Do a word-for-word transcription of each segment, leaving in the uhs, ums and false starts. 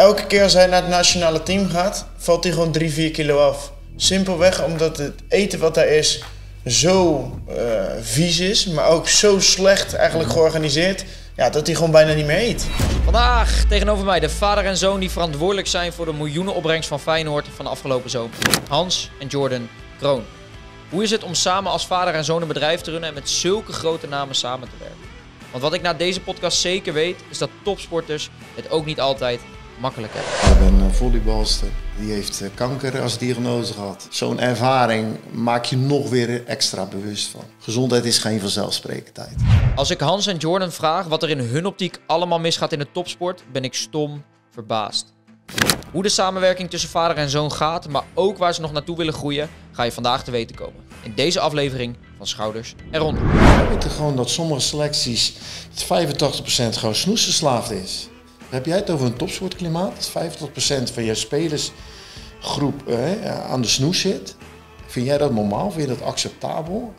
elke keer als hij naar het nationale team gaat, valt hij gewoon drie, vier kilo af. Simpelweg omdat het eten wat daar is zo uh, vies is, maar ook zo slecht eigenlijk georganiseerd, ja, dat hij gewoon bijna niet meer eet. Vandaag tegenover mij de vader en zoon die verantwoordelijk zijn voor de miljoenenopbrengst van Feyenoord van de afgelopen zomer. Hans en Jordan Kroon. Hoe is het om samen als vader en zoon een bedrijf te runnen en met zulke grote namen samen te werken? Want wat ik na deze podcast zeker weet, is dat topsporters het ook niet altijd makkelijk hebben. Ik ben een volleybalster, die heeft kanker als diagnose gehad. Zo'n ervaring maak je nog weer extra bewust van. Gezondheid is geen vanzelfsprekendheid. Als ik Hans en Jordan vraag wat er in hun optiek allemaal misgaat in de topsport, ben ik stom verbaasd. Hoe de samenwerking tussen vader en zoon gaat, maar ook waar ze nog naartoe willen groeien, ga je vandaag te weten komen. In deze aflevering van Schouders Eronder. We weten gewoon dat sommige selecties vijfentachtig procent gewoon snoesverslaafd is. Heb jij het over een topsportklimaat? Dat vijfentachtig procent van je spelersgroep eh, aan de snoes zit. Vind jij dat normaal? Vind je dat acceptabel?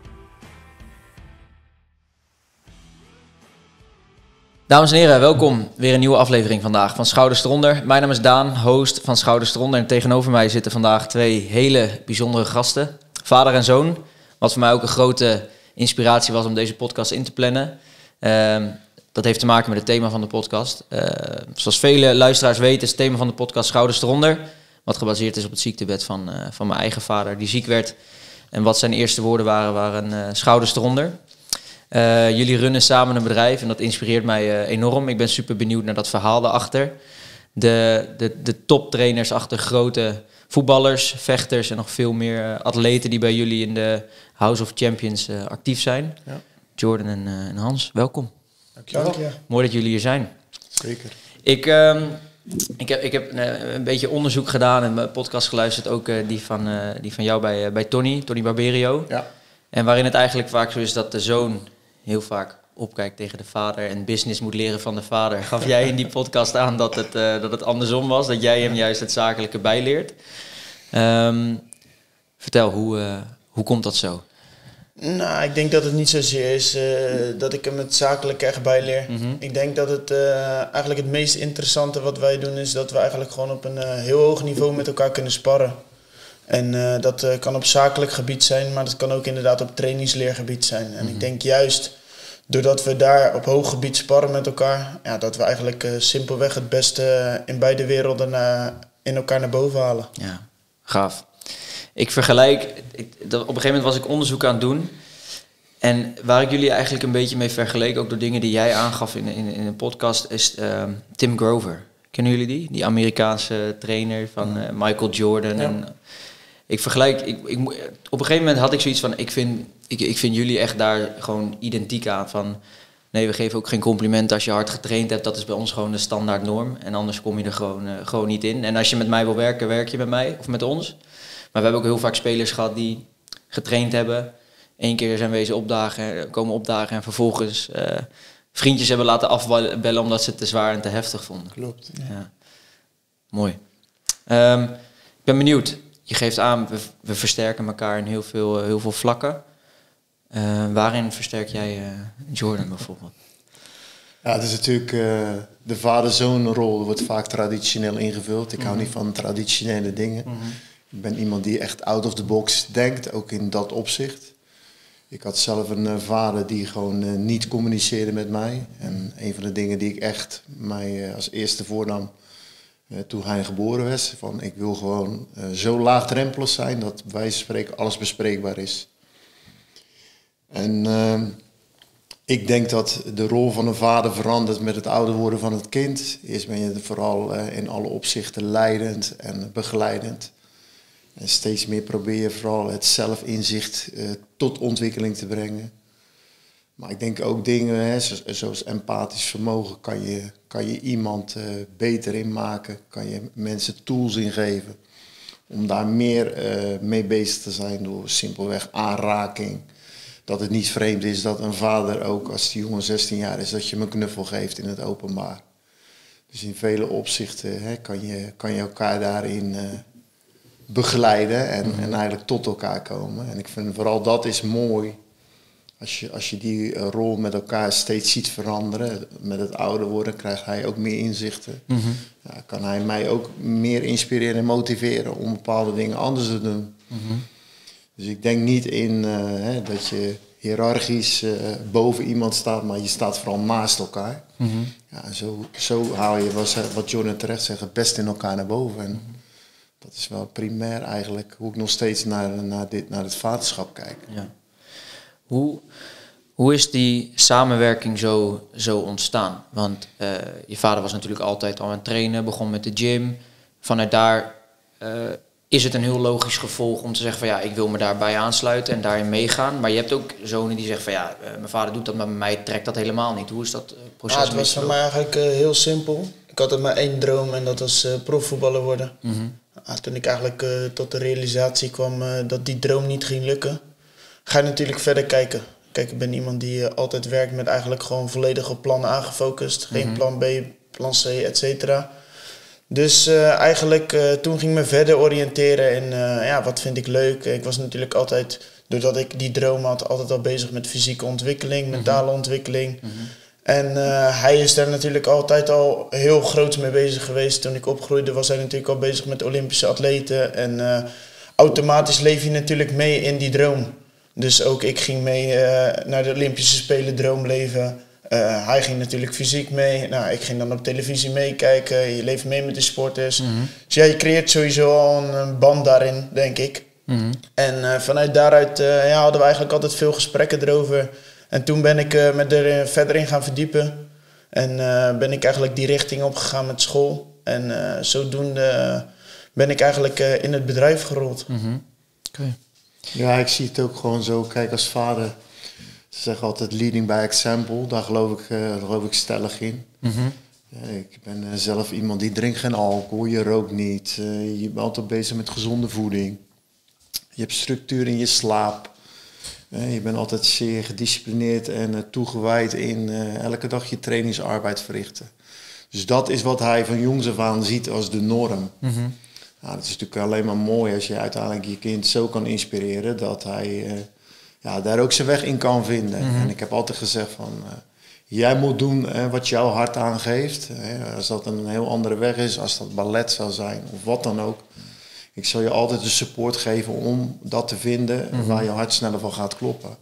Dames en heren, welkom. Weer een nieuwe aflevering vandaag van Schouders Eronder. Mijn naam is Daan, host van Schouders Eronder. En tegenover mij zitten vandaag twee hele bijzondere gasten. Vader en zoon. Wat voor mij ook een grote inspiratie was om deze podcast in te plannen. Uh, dat heeft te maken met het thema van de podcast. Uh, zoals vele luisteraars weten is het thema van de podcast Schouders Eronder. Wat gebaseerd is op het ziektebed van, uh, van mijn eigen vader die ziek werd. En wat zijn eerste woorden waren, waren uh, schouders eronder. Uh, jullie runnen samen een bedrijf en dat inspireert mij uh, enorm. Ik ben super benieuwd naar dat verhaal daarachter. De, de, de toptrainers achter grote voetballers, vechters en nog veel meer uh, atleten die bij jullie in de House of Champions uh, actief zijn. Ja. Jordan en, uh, en Hans, welkom. Dankjewel. Dank je. Mooi dat jullie hier zijn. Zeker. Ik, uh, ik heb, ik heb uh, een beetje onderzoek gedaan en mijn podcast geluisterd, ook uh, die, van, uh, die van jou bij, uh, bij Tony, Tony Barberio. Ja. En waarin het eigenlijk vaak zo is dat de zoon heel vaak opkijkt tegen de vader en business moet leren van de vader. Gaf jij in die podcast aan dat het, uh, dat het andersom was, dat jij hem juist het zakelijke bijleert. Um, vertel, hoe, uh, hoe komt dat zo? Nou, ik denk dat het niet zozeer is uh, dat ik hem het zakelijk echt bijleer. Mm-hmm. Ik denk dat het uh, eigenlijk het meest interessante wat wij doen is dat we eigenlijk gewoon op een uh, heel hoog niveau met elkaar kunnen sparren. En uh, dat uh, kan op zakelijk gebied zijn, maar dat kan ook inderdaad op trainingsleergebied zijn. En mm-hmm. ik denk juist doordat we daar op hoog gebied sparren met elkaar, ja, dat we eigenlijk uh, simpelweg het beste in beide werelden uh, in elkaar naar boven halen. Ja, gaaf. Ik vergelijk, ik, dat, op een gegeven moment was ik onderzoek aan het doen. En waar ik jullie eigenlijk een beetje mee vergeleek, ook door dingen die jij aangaf in, in, in een podcast, is uh, Tim Grover. Kennen jullie die? Die Amerikaanse trainer van uh, Michael Jordan. Ja. En ik vergelijk, ik, ik, op een gegeven moment had ik zoiets van, ik vind, ik, ik vind jullie echt daar gewoon identiek aan. Van, nee, we geven ook geen complimenten als je hard getraind hebt. Dat is bij ons gewoon de standaard norm. En anders kom je er gewoon, uh, gewoon niet in. En als je met mij wil werken, werk je met mij of met ons. Maar we hebben ook heel vaak spelers gehad die getraind hebben. Eén keer zijn wezen opdagen, komen opdagen en vervolgens uh, vriendjes hebben laten afbellen omdat ze het te zwaar en te heftig vonden. Klopt. Ja. Ja. Mooi. Um, ik ben benieuwd. Je geeft aan, we, we versterken elkaar in heel veel, uh, heel veel vlakken. Uh, waarin versterk jij uh, Jordan bijvoorbeeld? Ja, het is natuurlijk uh, de vader-zoon-rol wordt vaak traditioneel ingevuld. Ik hou mm-hmm. niet van traditionele dingen. Mm-hmm. Ik ben iemand die echt out of the box denkt, ook in dat opzicht. Ik had zelf een uh, vader die gewoon uh, niet communiceerde met mij. En een van de dingen die ik echt mij uh, als eerste voornam uh, toen hij geboren was, van ik wil gewoon uh, zo laagdrempelig zijn dat bij wijze van spreken alles bespreekbaar is. En uh, ik denk dat de rol van een vader verandert met het ouder worden van het kind. Eerst ben je vooral uh, in alle opzichten leidend en begeleidend. En steeds meer probeer je vooral het zelfinzicht uh, tot ontwikkeling te brengen. Maar ik denk ook dingen, hè, zoals, zoals empathisch vermogen, kan je, kan je iemand uh, beter in maken. Kan je mensen tools ingeven om daar meer uh, mee bezig te zijn door simpelweg aanraking. Dat het niet vreemd is dat een vader ook als die jongen zestien jaar is, dat je hem een knuffel geeft in het openbaar. Dus in vele opzichten hè, kan, je, kan je elkaar daarin uh, begeleiden en, mm-hmm. en eigenlijk tot elkaar komen. En ik vind vooral dat is mooi Als je, als je die uh, rol met elkaar steeds ziet veranderen, met het ouder worden, krijgt hij ook meer inzichten. Mm-hmm. Ja, kan hij mij ook meer inspireren en motiveren om bepaalde dingen anders te doen. Mm-hmm. Dus ik denk niet in uh, hè, dat je hiërarchisch uh, boven iemand staat, maar je staat vooral naast elkaar. Mm-hmm. Ja, zo, zo haal je, wat, wat Jordan terecht zegt, het best in elkaar naar boven. En mm-hmm. dat is wel primair eigenlijk hoe ik nog steeds naar, naar, dit, naar het vaderschap kijk. Ja. Hoe, hoe is die samenwerking zo, zo ontstaan? Want uh, je vader was natuurlijk altijd al aan het trainen, begon met de gym. Vanuit daar uh, is het een heel logisch gevolg om te zeggen van ja, ik wil me daarbij aansluiten en daarin meegaan. Maar je hebt ook zonen die zeggen van ja, uh, mijn vader doet dat, maar bij mij trekt dat helemaal niet. Hoe is dat uh, proces? Ah, het was voor mij eigenlijk uh, heel simpel. Ik had er maar één droom en dat was uh, profvoetballer worden. Mm-hmm. Ah, toen ik eigenlijk uh, tot de realisatie kwam uh, dat die droom niet ging lukken, ga je natuurlijk verder kijken. Kijk, ik ben iemand die uh, altijd werkt met eigenlijk gewoon volledig op plannen aangefocust. Geen mm-hmm. plan B, plan C, et cetera. Dus uh, eigenlijk uh, toen ging ik me verder oriënteren in uh, ja, wat vind ik leuk. Ik was natuurlijk altijd, doordat ik die droom had, altijd al bezig met fysieke ontwikkeling, mentale mm-hmm. ontwikkeling. Mm-hmm. En uh, hij is daar natuurlijk altijd al heel groot mee bezig geweest. Toen ik opgroeide was hij natuurlijk al bezig met Olympische atleten. En uh, automatisch leef je natuurlijk mee in die droom. Dus ook ik ging mee uh, naar de Olympische Spelen droomleven. Uh, hij ging natuurlijk fysiek mee. Nou, ik ging dan op televisie meekijken. Je leeft mee met de sporters. Mm-hmm. Dus ja, je creëert sowieso al een, een band daarin, denk ik. Mm-hmm. En uh, vanuit daaruit uh, ja, hadden we eigenlijk altijd veel gesprekken erover. En toen ben ik uh, me er uh, verder in gaan verdiepen. En uh, ben ik eigenlijk die richting opgegaan met school. En uh, zodoende uh, ben ik eigenlijk uh, in het bedrijf gerold. Mm-hmm. Okay. Ja, ik zie het ook gewoon zo. Kijk, als vader, ze zeggen altijd leading by example. Daar geloof ik, uh, daar geloof ik stellig in. Mm-hmm. Ja, ik ben uh, zelf iemand die drinkt geen alcohol, je rookt niet. Uh, je bent altijd bezig met gezonde voeding. Je hebt structuur in je slaap. Uh, je bent altijd zeer gedisciplineerd en uh, toegewijd in uh, elke dag je trainingsarbeid verrichten. Dus dat is wat hij van jongs af aan ziet als de norm. Mm-hmm. Nou, dat is natuurlijk alleen maar mooi als je uiteindelijk je kind zo kan inspireren dat hij uh, ja, daar ook zijn weg in kan vinden. Mm-hmm. En ik heb altijd gezegd van, uh, jij moet doen uh, wat jouw hart aangeeft. Uh, als dat een heel andere weg is, als dat ballet zou zijn of wat dan ook. Ik zal je altijd de support geven om dat te vinden mm-hmm. waar je hart sneller van gaat kloppen.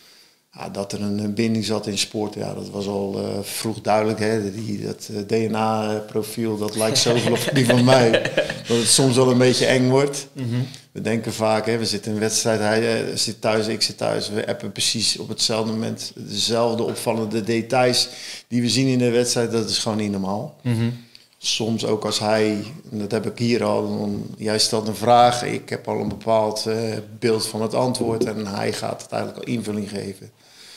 Ja, dat er een binding zat in sport, ja, dat was al uh, vroeg duidelijk. Hè? Die, dat uh, D N A-profiel, dat lijkt zoveel op die van mij. Dat het soms wel een beetje eng wordt. Mm-hmm. We denken vaak, hè, we zitten in een wedstrijd, hij uh, zit thuis, ik zit thuis. We appen precies op hetzelfde moment dezelfde opvallende details die we zien in de wedstrijd. Dat is gewoon niet normaal. Mm-hmm. Soms ook als hij, en dat heb ik hier al, dan, jij stelt een vraag, ik heb al een bepaald uh, beeld van het antwoord en hij gaat uiteindelijk al invulling geven.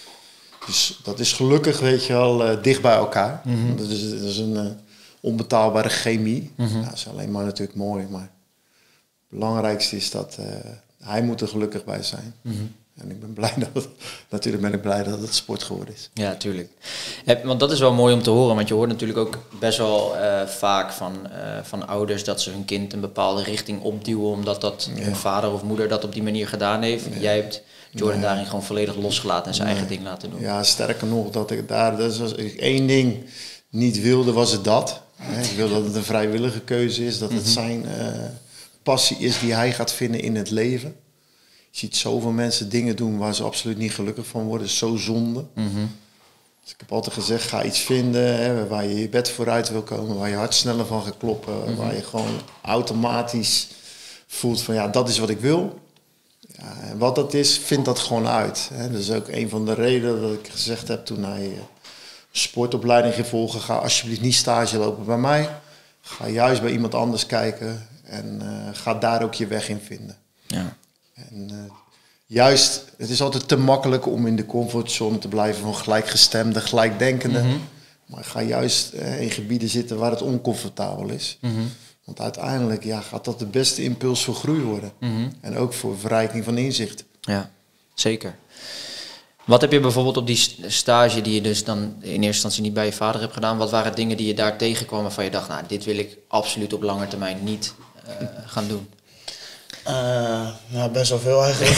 Dus dat is gelukkig, weet je wel, uh, dicht bij elkaar. Mm-hmm. Dat is, dat is een uh, onbetaalbare chemie. Mm-hmm. Ja, dat is alleen maar natuurlijk mooi, maar het belangrijkste is dat uh, hij moet er gelukkig bij zijn. Mm-hmm. En ik ben blij dat het, natuurlijk ben ik blij dat het sport geworden is. Ja, tuurlijk. Want dat is wel mooi om te horen, want je hoort natuurlijk ook best wel uh, vaak van, uh, van ouders dat ze hun kind een bepaalde richting opduwen, omdat dat ja. hun vader of moeder dat op die manier gedaan heeft. Ja. Jij hebt Jordan nee. daarin gewoon volledig losgelaten en zijn nee. eigen ding laten doen. Ja, sterker nog, dat ik daar, dat was, ik één ding niet wilde, was het dat. Ik wil dat het een vrijwillige keuze is, dat het mm-hmm. zijn uh, passie is die hij gaat vinden in het leven. Je ziet zoveel mensen dingen doen waar ze absoluut niet gelukkig van worden. Zo zonde. Mm-hmm. Dus ik heb altijd gezegd, ga iets vinden hè, waar je je bed vooruit wil komen. Waar je hart sneller van gaat kloppen. Mm-hmm. Waar je gewoon automatisch voelt van ja, dat is wat ik wil. Ja, en wat dat is, vind dat gewoon uit. Hè. Dat is ook een van de redenen dat ik gezegd heb toen hij uh, sportopleiding ging volgen. Ga alsjeblieft niet stage lopen bij mij. Ga juist bij iemand anders kijken. En uh, ga daar ook je weg in vinden. Ja. En uh, juist, het is altijd te makkelijk om in de comfortzone te blijven van gelijkgestemde, gelijkdenkende. Mm-hmm. Maar ga juist uh, in gebieden zitten waar het oncomfortabel is. Mm-hmm. Want uiteindelijk ja, gaat dat de beste impuls voor groei worden. Mm-hmm. En ook voor verrijking van inzicht. Ja, zeker. Wat heb je bijvoorbeeld op die stage die je dus dan in eerste instantie niet bij je vader hebt gedaan? Wat waren dingen die je daar tegenkwam waarvan je dacht, nou, dit wil ik absoluut op lange termijn niet uh, gaan doen? Uh, nou, best wel veel eigenlijk.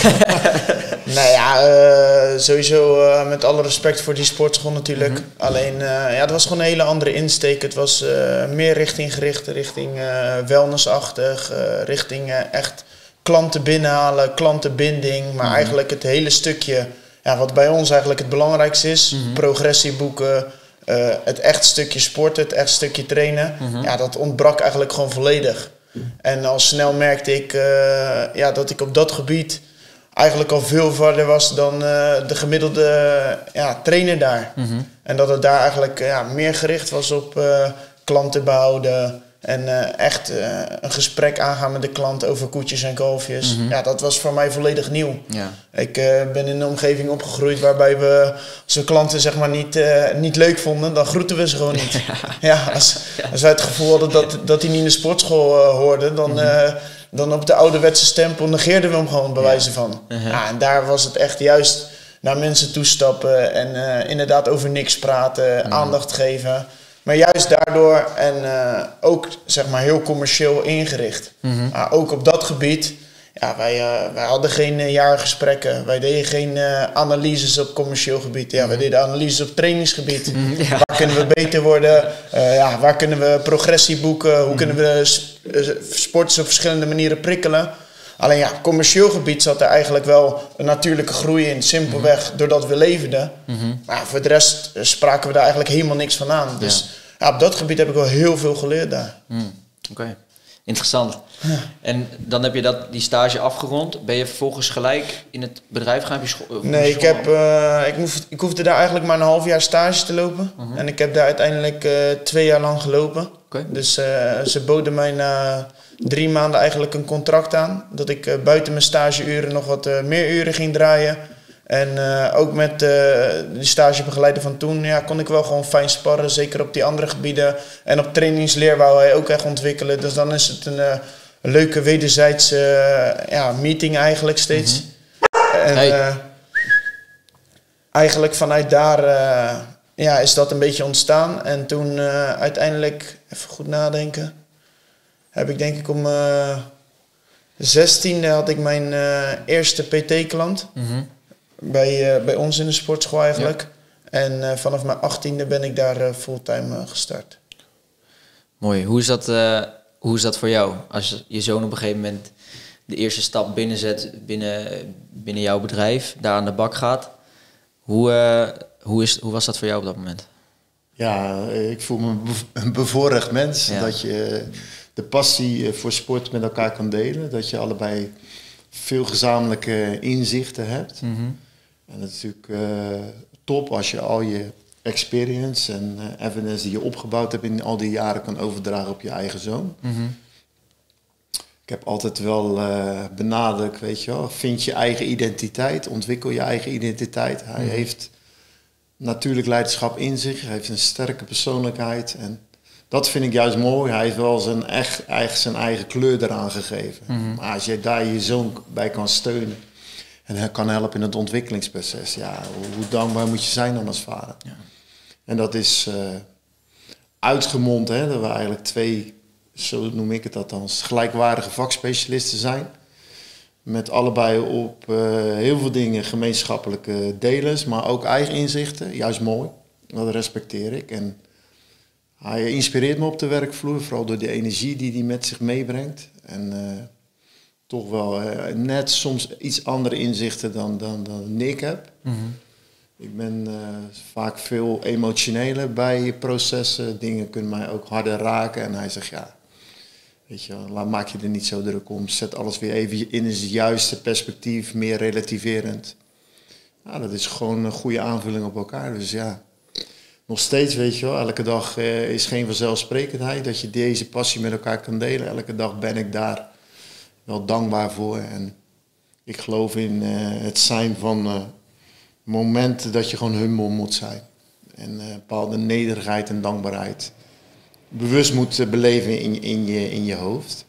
nou ja, uh, sowieso uh, met alle respect voor die sportschool natuurlijk. Mm-hmm. Alleen, uh, ja, het was gewoon een hele andere insteek. Het was uh, meer richting gericht, richting uh, wellnessachtig, uh, richting uh, echt klanten binnenhalen, klantenbinding. Maar mm-hmm. eigenlijk het hele stukje, ja, wat bij ons eigenlijk het belangrijkste is, mm-hmm. progressie boeken, uh, het echt stukje sporten, het echt stukje trainen. Mm-hmm. Ja, dat ontbrak eigenlijk gewoon volledig. En al snel merkte ik uh, ja, dat ik op dat gebied eigenlijk al veel verder was dan uh, de gemiddelde ja, trainer daar. Mm-hmm. En dat het daar eigenlijk ja, meer gericht was op uh, klanten behouden. En uh, echt uh, een gesprek aangaan met de klant over koetjes en kalfjes. Mm-hmm. Ja, dat was voor mij volledig nieuw. Ja. Ik uh, ben in een omgeving opgegroeid waarbij we, als we klanten zeg maar niet, uh, niet leuk vonden, dan groeten we ze gewoon niet. ja, ja, als, als wij het gevoel hadden dat, dat die niet in de sportschool uh, hoorden, dan, mm-hmm. uh, dan op de ouderwetse stempel negeerden we hem gewoon bij wijze van. Uh-huh. Ja, en daar was het echt juist naar mensen toestappen en uh, inderdaad over niks praten, mm-hmm. aandacht geven. Maar juist daardoor en uh, ook zeg maar heel commercieel ingericht. Mm-hmm. Maar ook op dat gebied, ja, wij, uh, wij hadden geen uh, jaargesprekken. Wij deden geen uh, analyses op commercieel gebied. Ja, wij deden analyses op trainingsgebied. Mm-hmm, ja. Waar kunnen we beter worden? Uh, ja, waar kunnen we progressie boeken? Hoe mm-hmm. kunnen we sp- uh, sporters op verschillende manieren prikkelen? Alleen ja, commercieel gebied zat er eigenlijk wel een natuurlijke groei in. Simpelweg mm-hmm. doordat we leefden. Mm-hmm. Maar ja, voor de rest spraken we daar eigenlijk helemaal niks van aan. Dus ja. Ja, op dat gebied heb ik wel heel veel geleerd daar. Mm. Oké, okay. Interessant. Ja. En dan heb je dat, die stage afgerond. Ben je vervolgens gelijk in het bedrijf gaan? Heb je scho- nee, ik, heb, uh, ik, hoef, ik hoefde daar eigenlijk maar een half jaar stage te lopen. Mm-hmm. En ik heb daar uiteindelijk uh, twee jaar lang gelopen. Okay. Dus uh, ze boden mij na drie maanden eigenlijk een contract aan. Dat ik uh, buiten mijn stageuren nog wat uh, meer uren ging draaien. En uh, ook met uh, de stagebegeleider van toen ja, kon ik wel gewoon fijn sparren. Zeker op die andere gebieden. En op trainingsleer wou hij ook echt ontwikkelen. Dus dan is het een, uh, een leuke wederzijdse uh, ja, meeting eigenlijk steeds. Mm-hmm. En hey. uh, eigenlijk vanuit daar uh, ja, is dat een beetje ontstaan. En toen uh, uiteindelijk, even goed nadenken, heb ik denk ik om uh, zestiende had ik mijn uh, eerste P T-klant. Mm-hmm. Bij, uh, bij ons in de sportschool eigenlijk. Ja. En uh, vanaf mijn achttiende ben ik daar uh, fulltime uh, gestart. Mooi. Hoe is dat, uh, hoe is dat voor jou? Als je zoon op een gegeven moment de eerste stap binnenzet binnen, binnen jouw bedrijf, daar aan de bak gaat. Hoe, uh, hoe, is, hoe was dat voor jou op dat moment? Ja, ik voel me een bevoorrecht mens. Ja. Dat je de passie voor sport met elkaar kan delen. Dat je allebei veel gezamenlijke inzichten hebt. Mm-hmm. En dat is natuurlijk uh, top als je al je experience en uh, evidence die je opgebouwd hebt in al die jaren kan overdragen op je eigen zoon. Mm-hmm. Ik heb altijd wel uh, benadrukt, weet je wel, vind je eigen identiteit, ontwikkel je eigen identiteit. Hij mm-hmm. heeft natuurlijk leiderschap in zich, hij heeft een sterke persoonlijkheid en dat vind ik juist mooi. Hij heeft wel zijn, echt, eigen, zijn eigen kleur eraan gegeven. Mm-hmm. Maar als je daar je zoon bij kan steunen en hij kan helpen in het ontwikkelingsproces, ja, hoe, hoe dankbaar moet je zijn dan als vader? Ja. En dat is uh, uitgemond, hè, dat we eigenlijk twee, zo noem ik het althans, gelijkwaardige vakspecialisten zijn. Met allebei op uh, heel veel dingen gemeenschappelijke delers, maar ook eigen inzichten. Juist mooi, dat respecteer ik. En hij inspireert me op de werkvloer, vooral door de energie die hij met zich meebrengt. En uh, toch wel uh, net soms iets andere inzichten dan, dan, dan ik heb. Mm-hmm. Ik ben uh, vaak veel emotioneler bij processen. Dingen kunnen mij ook harder raken. En hij zegt, ja, weet je, laat, maak je er niet zo druk om. Zet alles weer even in het juiste perspectief, meer relativerend. Nou, dat is gewoon een goede aanvulling op elkaar. Dus ja, nog steeds, weet je wel, elke dag uh, is geen vanzelfsprekendheid dat je deze passie met elkaar kan delen. Elke dag ben ik daar wel dankbaar voor. En ik geloof in uh, het zijn van uh, momenten dat je gewoon humble moet zijn. En uh, bepaalde nederigheid en dankbaarheid bewust moet uh, beleven in, in, je, in je hoofd.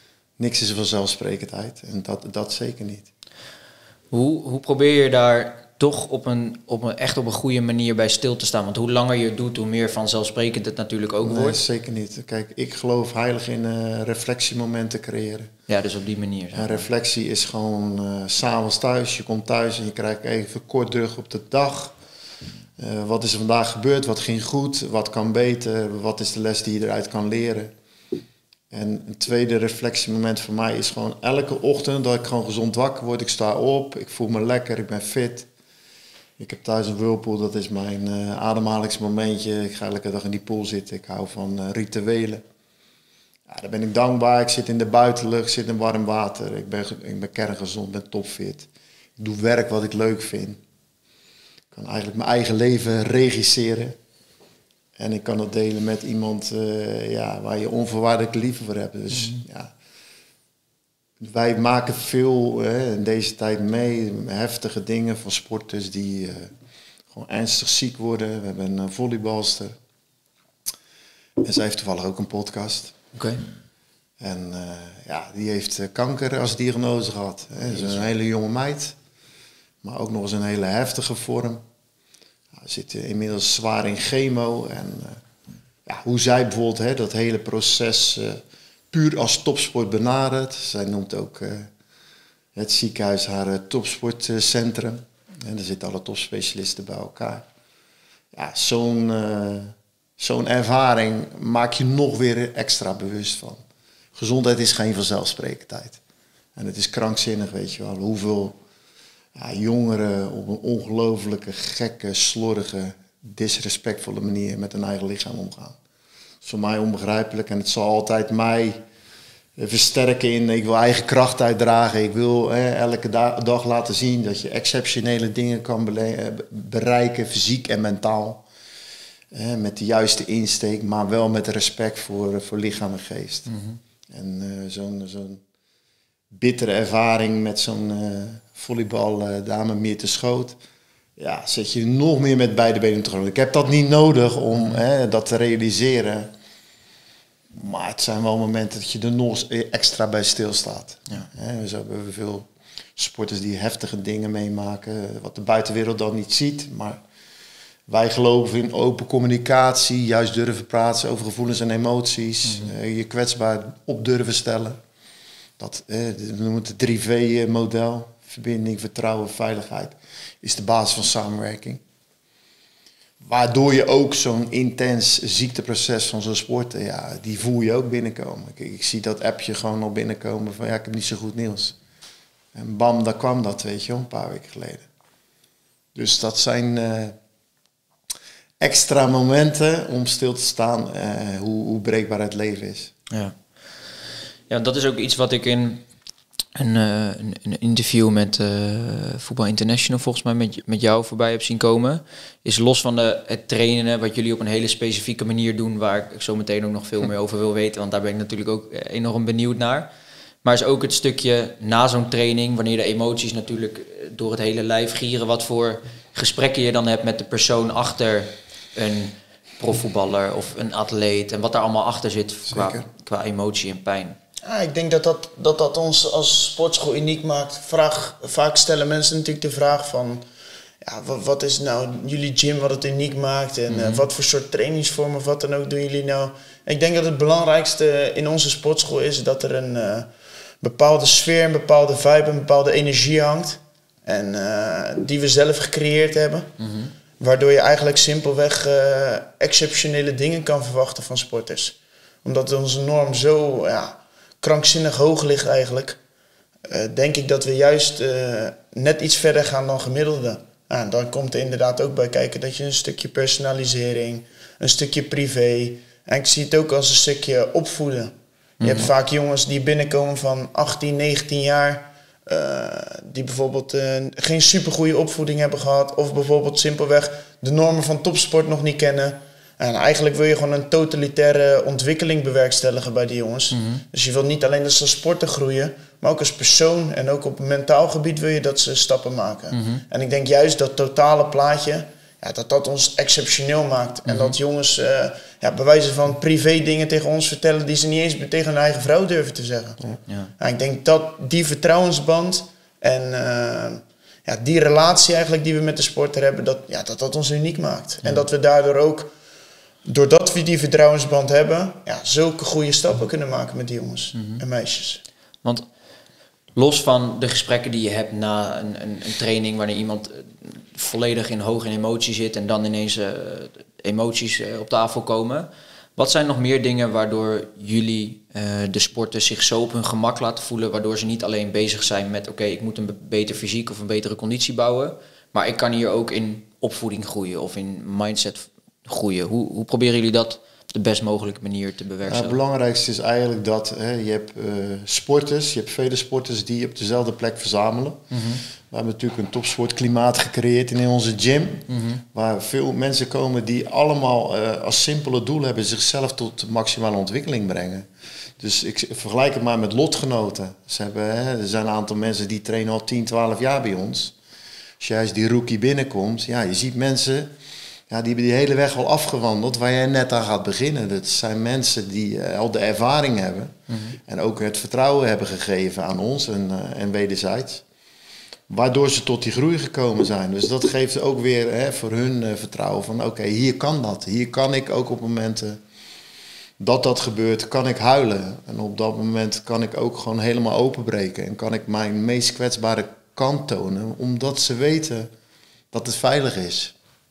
Niks is een vanzelfsprekendheid en dat, dat zeker niet. Hoe, hoe probeer je daar toch op een, op een, echt op een goede manier bij stil te staan? Want hoe langer je het doet, hoe meer vanzelfsprekend het natuurlijk ook nee, wordt. Zeker niet. Kijk, ik geloof heilig in uh, reflectiemomenten creëren. Ja, dus op die manier. En reflectie is gewoon uh, 's avonds thuis. Je komt thuis en je krijgt even kort terug op de dag. Uh, wat is er vandaag gebeurd? Wat ging goed? Wat kan beter? Wat is de les die je eruit kan leren? En een tweede reflectiemoment voor mij is gewoon elke ochtend dat ik gewoon gezond wakker word. Ik sta op, ik voel me lekker, ik ben fit. Ik heb thuis een whirlpool, dat is mijn uh, ademhalingsmomentje. Ik ga elke dag in die pool zitten. Ik hou van uh, rituelen. Ja, daar ben ik dankbaar. Ik zit in de buitenlucht, ik zit in warm water. Ik ben, ik ben kerngezond, ben topfit. Ik doe werk wat ik leuk vind. Ik kan eigenlijk mijn eigen leven regisseren. En ik kan dat delen met iemand uh, ja, waar je onvoorwaardelijk liefde voor hebt. Dus mm-hmm. ja, wij maken veel hè, in deze tijd mee. Heftige dingen van sporters die uh, gewoon ernstig ziek worden. We hebben een volleybalster. En zij heeft toevallig ook een podcast. Oké. Okay. En uh, ja, die heeft uh, kanker als diagnose gehad. Hè. Dat is een hele jonge meid. Maar ook nog eens een hele heftige vorm. Ze zit inmiddels zwaar in chemo. En uh, ja, hoe zij bijvoorbeeld hè, dat hele proces uh, puur als topsport benadert. Zij noemt ook uh, het ziekenhuis haar uh, topsportcentrum. En daar zitten alle topspecialisten bij elkaar. Ja, zo'n, uh, zo'n ervaring maak je nog weer extra bewust van. Gezondheid is geen vanzelfsprekendheid. En het is krankzinnig, weet je wel. Hoeveel ja, jongeren op een ongelooflijke, gekke, slordige, disrespectvolle manier met hun eigen lichaam omgaan. Dat is voor mij onbegrijpelijk en het zal altijd mij versterken in, ik wil eigen kracht uitdragen. Ik wil eh, elke da- dag laten zien dat je exceptionele dingen kan bele- bereiken, fysiek en mentaal. Eh, met de juiste insteek, maar wel met respect voor, voor lichaam en geest. Mm-hmm. En uh, zo'n, zo'n bittere ervaring met zo'n uh, volleybaldame uh, Meerte Schoot. Ja, zet je nog meer met beide benen op de grond. Ik heb dat niet nodig om mm-hmm. hè, dat te realiseren. Maar het zijn wel momenten dat je er nog extra bij stilstaat. Ja. He, zo hebben we veel sporters die heftige dingen meemaken, wat de buitenwereld dan niet ziet. Maar wij geloven in open communicatie, juist durven praten over gevoelens en emoties. Mm-hmm. Uh, je kwetsbaar op durven stellen. Dat, uh, we noemen het het drie V-model. Verbinding, vertrouwen, veiligheid. Is de basis van samenwerking. Waardoor je ook zo'n intens ziekteproces van zo'n sporten, ja, die voel je ook binnenkomen. Ik, ik zie dat appje gewoon al binnenkomen van, ja, ik heb niet zo goed nieuws. En bam, daar kwam dat, weet je, een paar weken geleden. Dus dat zijn uh, extra momenten om stil te staan uh, hoe, hoe breekbaar het leven is. Ja. Ja, dat is ook iets wat ik in een, uh, een, een interview met uh, Voetbal International volgens mij met, met jou voorbij heb zien komen. Is los van de, het trainen, wat jullie op een hele specifieke manier doen, waar ik zo meteen ook nog veel meer over wil weten, want daar ben ik natuurlijk ook enorm benieuwd naar. Maar is ook het stukje na zo'n training, wanneer de emoties natuurlijk door het hele lijf gieren, wat voor gesprekken je dan hebt met de persoon achter een profvoetballer of een atleet en wat daar allemaal achter zit qua, qua emotie en pijn. Ja, ik denk dat dat, dat dat ons als sportschool uniek maakt. Vraag, vaak stellen mensen natuurlijk de vraag van, ja, wat, wat is nou jullie gym wat het uniek maakt en mm-hmm. uh, wat voor soort trainingsvormen of wat dan ook doen jullie nou? Ik denk dat het belangrijkste in onze sportschool is dat er een uh, bepaalde sfeer, een bepaalde vibe, een bepaalde energie hangt. En uh, die we zelf gecreëerd hebben. Mm-hmm. Waardoor je eigenlijk simpelweg uh, exceptionele dingen kan verwachten van sporters. Omdat onze norm zo ja, krankzinnig hoog ligt eigenlijk. Uh, denk ik dat we juist uh, net iets verder gaan dan gemiddelde. Uh, dan komt er inderdaad ook bij kijken dat je een stukje personalisering, een stukje privé. En ik zie het ook als een stukje opvoeden. Mm-hmm. Je hebt vaak jongens die binnenkomen van achttien, negentien jaar. Uh, die bijvoorbeeld uh, geen supergoeie opvoeding hebben gehad. Of bijvoorbeeld simpelweg de normen van topsport nog niet kennen. En eigenlijk wil je gewoon een totalitaire ontwikkeling bewerkstelligen bij die jongens. Mm-hmm. Dus je wil niet alleen dat ze als sporter groeien, maar ook als persoon en ook op mentaal gebied wil je dat ze stappen maken. Mm-hmm. En ik denk juist dat totale plaatje, ja, dat dat ons exceptioneel maakt. Mm-hmm. En dat jongens uh, ja, bij wijze van privé dingen tegen ons vertellen die ze niet eens tegen hun eigen vrouw durven te zeggen. Ja. Ja. En ik denk dat die vertrouwensband en uh, ja, die relatie eigenlijk die we met de sporter hebben, dat ja, dat, dat ons uniek maakt. Ja. En dat we daardoor ook, doordat we die vertrouwensband hebben, ja, zulke goede stappen kunnen maken met die jongens mm-hmm. en meisjes. Want los van de gesprekken die je hebt na een, een, een training, wanneer iemand volledig in hoog in emotie zit en dan ineens uh, emoties uh, op tafel komen. Wat zijn nog meer dingen waardoor jullie uh, de sporters zich zo op hun gemak laten voelen, waardoor ze niet alleen bezig zijn met oké, okay, ik moet een beter fysiek of een betere conditie bouwen, maar ik kan hier ook in opvoeding groeien of in mindset groeien. Hoe, hoe proberen jullie dat op de best mogelijke manier te bewerkstelligen? Ja, het belangrijkste is eigenlijk dat hè, je hebt uh, sporters, je hebt vele sporters die op dezelfde plek verzamelen. Mm-hmm. We hebben natuurlijk een topsportklimaat gecreëerd in onze gym, mm-hmm. waar veel mensen komen die allemaal uh, als simpele doel hebben zichzelf tot maximale ontwikkeling brengen. Dus ik vergelijk het maar met lotgenoten. Ze hebben, hè, er zijn een aantal mensen die trainen al tien, twaalf jaar bij ons. Als jij als die rookie binnenkomt, ja, je ziet mensen, ja, die hebben die hele weg al afgewandeld waar jij net aan gaat beginnen. Dat zijn mensen die uh, al de ervaring hebben, mm-hmm. en ook het vertrouwen hebben gegeven aan ons en, uh, en wederzijds. Waardoor ze tot die groei gekomen zijn. Dus dat geeft ook weer hè, voor hun uh, vertrouwen van oké, okay, hier kan dat. Hier kan ik ook op momenten dat dat gebeurt, kan ik huilen. En op dat moment kan ik ook gewoon helemaal openbreken. En kan ik mijn meest kwetsbare kant tonen. Omdat ze weten dat het veilig is.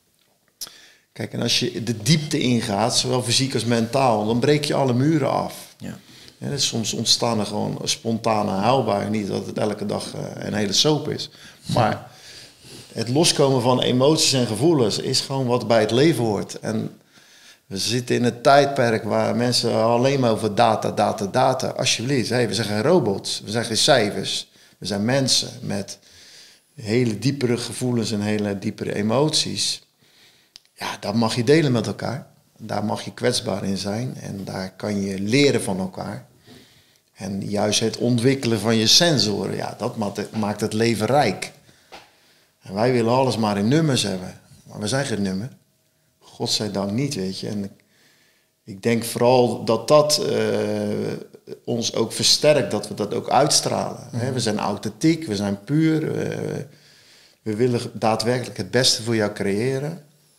Kijk, en als je de diepte ingaat, zowel fysiek als mentaal, dan breek je alle muren af. Ja. Ja, dus soms ontstaan er gewoon spontane huilbuien. Niet dat het elke dag uh, een hele soap is. Maar het loskomen van emoties en gevoelens is gewoon wat bij het leven hoort. En we zitten in een tijdperk waar mensen alleen maar over data, data, data. Alsjeblieft, hey, we zijn geen robots, we zijn geen cijfers. We zijn mensen met hele diepere gevoelens en hele diepere emoties. Ja, dat mag je delen met elkaar. Daar mag je kwetsbaar in zijn en daar kan je leren van elkaar. En juist het ontwikkelen van je sensoren, ja, dat maakt het leven rijk. En wij willen alles maar in nummers hebben, maar we zijn geen nummer. Godzijdank niet, weet je. En ik, ik denk vooral dat dat uh, ons ook versterkt, dat we dat ook uitstralen. Mm-hmm. We zijn authentiek, we zijn puur. Uh, we willen daadwerkelijk het beste voor jou creëren.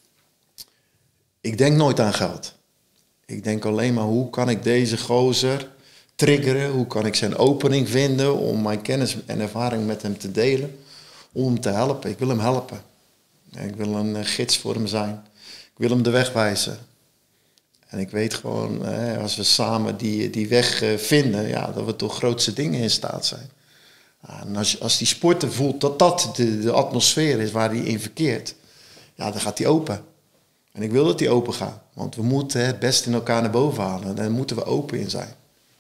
Ik denk nooit aan geld. Ik denk alleen maar, hoe kan ik deze gozer triggeren? Hoe kan ik zijn opening vinden om mijn kennis en ervaring met hem te delen? Om hem te helpen. Ik wil hem helpen. Ik wil een gids voor hem zijn. Ik wil hem de weg wijzen. En ik weet gewoon, als we samen die, die weg vinden, ja, dat we tot grootste dingen in staat zijn. En als, als die sporter voelt dat dat de, de atmosfeer is waar hij in verkeert, ja, dan gaat hij open. En ik wil dat die open gaat. Want we moeten het beste in elkaar naar boven halen. En daar moeten we open in zijn.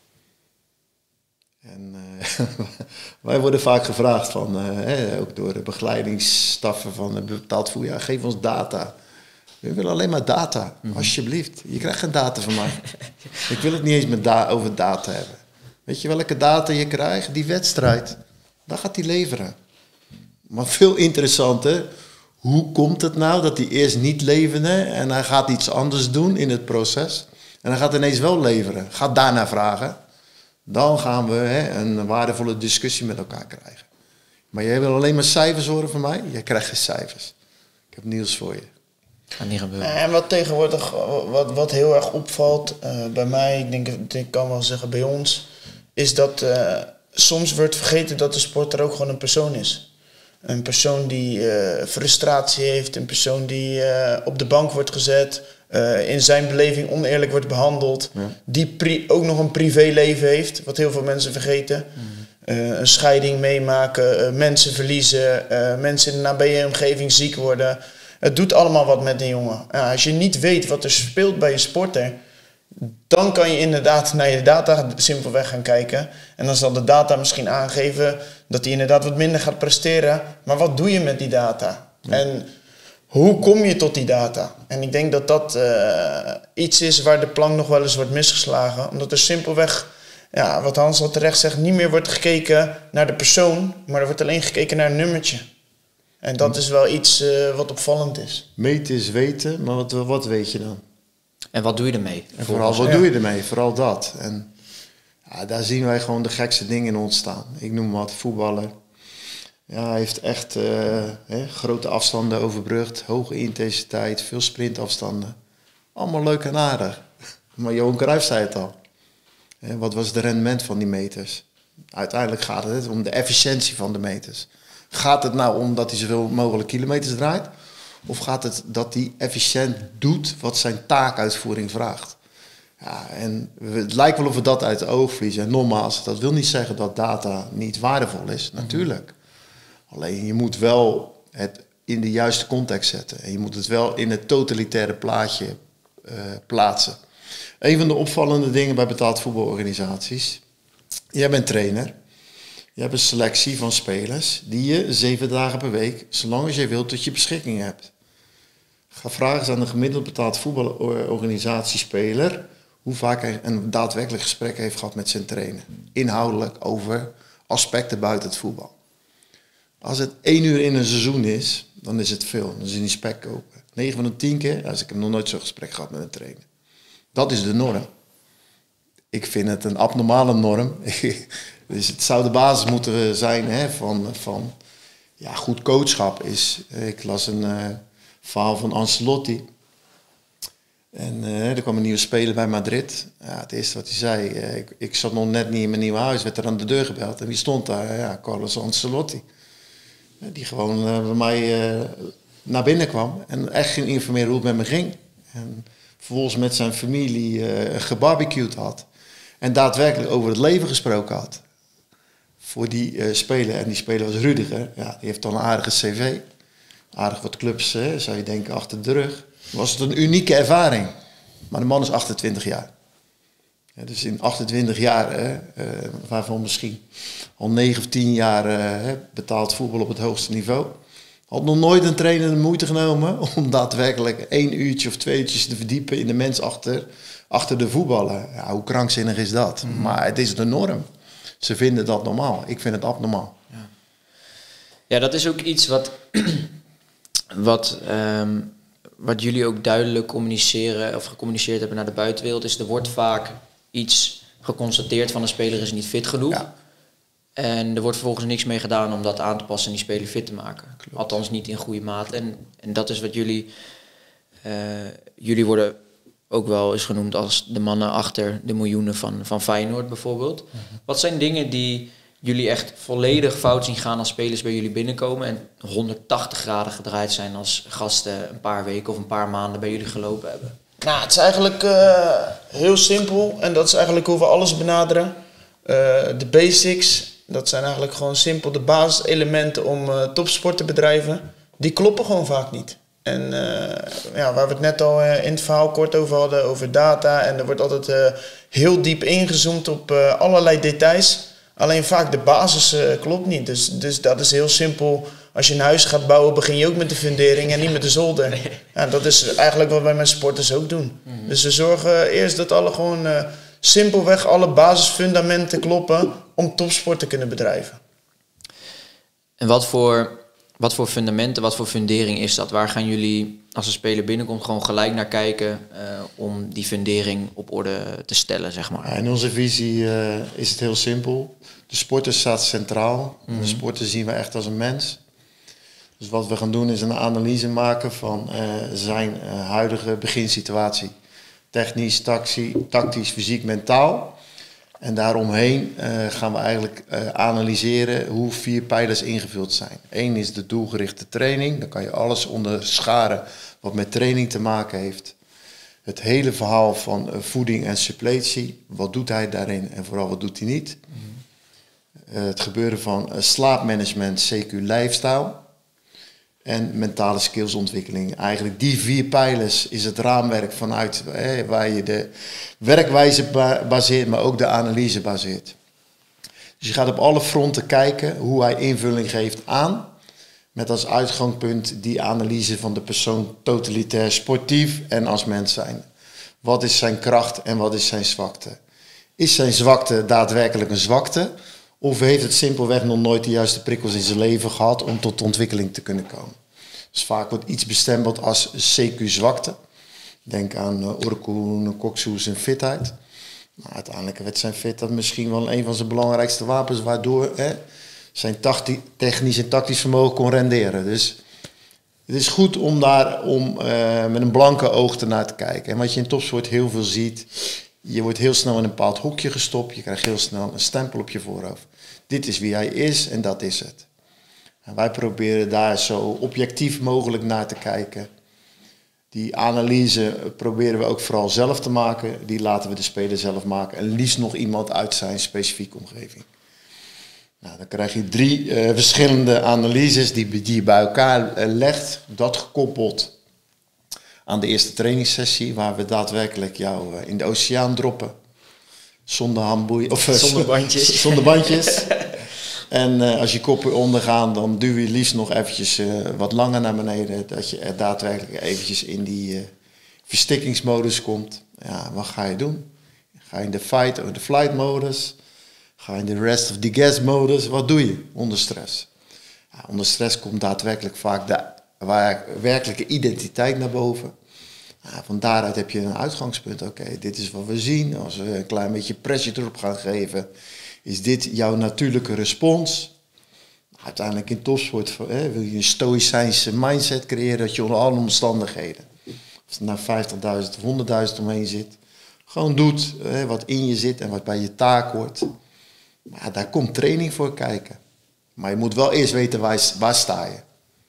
En uh, wij worden vaak gevraagd van, uh, ook door de begeleidingsstaffen van uh, betaald voer, ja, geef ons data. We willen alleen maar data, mm-hmm. alsjeblieft. Je krijgt geen data van mij. Ik wil het niet eens met da- over data hebben. Weet je welke data je krijgt? Die wedstrijd. Dat gaat hij leveren. Maar veel interessanter, hoe komt het nou dat hij eerst niet leverde en hij gaat iets anders doen in het proces en hij gaat ineens wel leveren. Ga daarna vragen. Dan gaan we hè, een waardevolle discussie met elkaar krijgen. Maar jij wil alleen maar cijfers horen van mij? Jij krijgt geen cijfers. Ik heb nieuws voor je. Gaat niet gebeuren. En wat tegenwoordig, wat, wat heel erg opvalt uh, bij mij, ik denk, ik kan wel zeggen bij ons, is dat uh, soms wordt vergeten dat de sporter ook gewoon een persoon is. Een persoon die uh, frustratie heeft, een persoon die uh, op de bank wordt gezet, uh, in zijn beleving oneerlijk wordt behandeld, ja. die pri- ook nog een privéleven heeft, wat heel veel mensen vergeten. Mm-hmm. Uh, een scheiding meemaken, uh, mensen verliezen, uh, mensen in de nabije omgeving ziek worden. Het doet allemaal wat met een jongen. Ja, als je niet weet wat er speelt bij je sporter, dan kan je inderdaad naar je data simpelweg gaan kijken. En dan zal de data misschien aangeven dat hij inderdaad wat minder gaat presteren. Maar wat doe je met die data? Ja. En hoe kom je tot die data? En ik denk dat dat uh, iets is waar de plank nog wel eens wordt misgeslagen. Omdat er simpelweg, ja, wat Hans al terecht zegt, niet meer wordt gekeken naar de persoon. Maar er wordt alleen gekeken naar een nummertje. En dat is wel iets uh, wat opvallend is. Meten is weten, maar wat, wat weet je dan? En wat doe je ermee? En vooral, wat ja. doe je ermee? Vooral dat. En ja, daar zien wij gewoon de gekste dingen in ontstaan. Ik noem wat voetballer. Ja, hij heeft echt uh, hè, grote afstanden overbrugd, hoge intensiteit, veel sprintafstanden. Allemaal leuk en aardig. Maar Johan Cruijff zei het al. Hè, wat was het rendement van die meters? Uiteindelijk gaat het om de efficiëntie van de meters. Gaat het nou om dat hij zoveel mogelijk kilometers draait? Of gaat het dat hij efficiënt doet wat zijn taakuitvoering vraagt? Ja, en het lijkt wel of we dat uit het oog verliezen. En nogmaals, dat wil niet zeggen dat data niet waardevol is, natuurlijk. Alleen je moet wel het in de juiste context zetten. En je moet het wel in het totalitaire plaatje uh, plaatsen. Een van de opvallende dingen bij betaald voetbalorganisaties. Jij bent trainer. Je hebt een selectie van spelers die je zeven dagen per week, zolang als je wilt, tot je beschikking hebt. Ga vragen eens aan een gemiddeld betaald voetbalorganisatiespeler hoe vaak hij een daadwerkelijk gesprek heeft gehad met zijn trainer. Inhoudelijk over aspecten buiten het voetbal. Als het één uur in een seizoen is, dan is het veel. Dan is het niet spek kopen. negen van de tien keer, dus ik heb nog nooit zo'n gesprek gehad met een trainer. Dat is de norm. Ik vind het een abnormale norm. Dus het zou de basis moeten zijn hè, van, van ja, goed coachschap. Is, ik las een uh, verhaal van Ancelotti. En uh, er kwam een nieuwe speler bij Madrid. Ja, het eerste wat hij zei, uh, ik, ik zat nog net niet in mijn nieuwe huis, werd er aan de deur gebeld. En wie stond daar? Ja, Carlos Ancelotti. Uh, die gewoon uh, bij mij uh, naar binnen kwam en echt ging informeren hoe het met me ging. En vervolgens met zijn familie uh, gebarbecued had. En daadwerkelijk over het leven gesproken had. Voor die uh, speler, en die speler was Rudiger, ja, die heeft dan een aardige cv. Aardig wat clubs, hè, zou je denken, achter de rug. Was het een unieke ervaring. Maar de man is achtentwintig jaar. Ja, dus in achtentwintig jaar, hè, uh, waarvan misschien al negen of tien jaar uh, betaald voetbal op het hoogste niveau. Had nog nooit een trainer de moeite genomen om daadwerkelijk één uurtje of twee uurtjes te verdiepen in de mens achter, achter de voetballen. Ja, hoe krankzinnig is dat? Mm-hmm. Maar het is de norm. Ze vinden dat normaal. Ik vind het abnormaal. Ja, ja dat is ook iets wat, wat, um, wat jullie ook duidelijk communiceren of gecommuniceerd hebben naar de buitenwereld. Is er wordt vaak iets geconstateerd van een speler is niet fit genoeg. Ja. En er wordt vervolgens niks mee gedaan om dat aan te passen en die speler fit te maken. Klopt. Althans niet in goede mate. En, en dat is wat jullie... Uh, jullie worden ook wel eens genoemd als de mannen achter de miljoenen van, van Feyenoord bijvoorbeeld. Mm-hmm. Wat zijn dingen die jullie echt volledig fout zien gaan als spelers bij jullie binnenkomen en honderdtachtig graden gedraaid zijn als gasten een paar weken of een paar maanden bij jullie gelopen hebben? Nou, het is eigenlijk uh, heel simpel en dat is eigenlijk hoe we alles benaderen. Uh, de basics... Dat zijn eigenlijk gewoon simpel de basiselementen om uh, topsport te bedrijven. Die kloppen gewoon vaak niet. En uh, ja, waar we het net al uh, in het verhaal kort over hadden, over data. En er wordt altijd uh, heel diep ingezoomd op uh, allerlei details. Alleen vaak de basis uh, klopt niet. Dus, dus dat is heel simpel. Als je een huis gaat bouwen, begin je ook met de fundering en niet met de zolder. Ja, dat is eigenlijk wat wij met sporters ook doen. Mm-hmm. Dus we zorgen eerst dat alle gewoon... Uh, simpelweg alle basisfundamenten kloppen om topsport te kunnen bedrijven. En wat voor, wat voor fundamenten, wat voor fundering is dat? Waar gaan jullie, als een speler binnenkomt, gewoon gelijk naar kijken uh, om die fundering op orde te stellen, zeg maar? Ja, in onze visie uh, is het heel simpel. De sporter staat centraal. Mm-hmm. De sporter zien we echt als een mens. Dus wat we gaan doen is een analyse maken van uh, zijn uh, huidige beginsituatie. Technisch, taxi, tactisch, fysiek, mentaal. En daaromheen uh, gaan we eigenlijk uh, analyseren hoe vier pijlers ingevuld zijn. Eén is de doelgerichte training. Dan kan je alles onderscharen wat met training te maken heeft. Het hele verhaal van uh, voeding en suppletie. Wat doet hij daarin en vooral wat doet hij niet. Mm-hmm. Uh, het gebeuren van uh, slaapmanagement, C Q lifestyle. En mentale skillsontwikkeling. Eigenlijk die vier pijlers is het raamwerk vanuit hè, waar je de werkwijze ba- baseert, maar ook de analyse baseert. Dus je gaat op alle fronten kijken hoe hij invulling geeft aan, met als uitgangspunt die analyse van de persoon totalitair sportief en als mens zijn. Wat is zijn kracht en wat is zijn zwakte? Is zijn zwakte daadwerkelijk een zwakte? Of heeft het simpelweg nog nooit de juiste prikkels in zijn leven gehad om tot ontwikkeling te kunnen komen? Dus vaak wordt iets bestempeld als C Q-zwakte. Denk aan uh, Orkoen, Koksoes en fitheid. Maar uiteindelijk werd zijn fitheid misschien wel een van zijn belangrijkste wapens, waardoor hè, zijn tacti- technisch en tactisch vermogen kon renderen. Dus het is goed om daar om, uh, met een blanke oog ernaar te kijken. En wat je in topsport heel veel ziet, je wordt heel snel in een bepaald hoekje gestopt. Je krijgt heel snel een stempel op je voorhoofd. Dit is wie hij is en dat is het. En wij proberen daar zo objectief mogelijk naar te kijken. Die analyse proberen we ook vooral zelf te maken. Die laten we de speler zelf maken. En liefst nog iemand uit zijn specifieke omgeving. Nou, dan krijg je drie uh, verschillende analyses die, die je bij elkaar uh, legt. Dat gekoppeld aan de eerste trainingssessie, waar we daadwerkelijk jou uh, in de oceaan droppen. Zonder handboeien. Of, uh, zonder bandjes. Zonder bandjes. En uh, als je koppen ondergaan, dan duw je liefst nog eventjes uh, wat langer naar beneden. Dat je er daadwerkelijk eventjes in die uh, verstikkingsmodus komt. Ja, wat ga je doen? Ga je in de fight of de flight modus? Ga je in de rest of the gas modus? Wat doe je onder stress? Ja, onder stress komt daadwerkelijk vaak de waar, werkelijke identiteit naar boven. Ja, van daaruit heb je een uitgangspunt. Oké, okay, dit is wat we zien. Als we een klein beetje pressure erop gaan geven, is dit jouw natuurlijke respons? Uiteindelijk in topsport hè, wil je een stoïcijnse mindset creëren dat je onder alle omstandigheden, als er nou vijftigduizend of honderdduizend omheen zit, gewoon doet hè, wat in je zit en wat bij je taak hoort. Maar daar komt training voor kijken. Maar je moet wel eerst weten waar, waar sta je.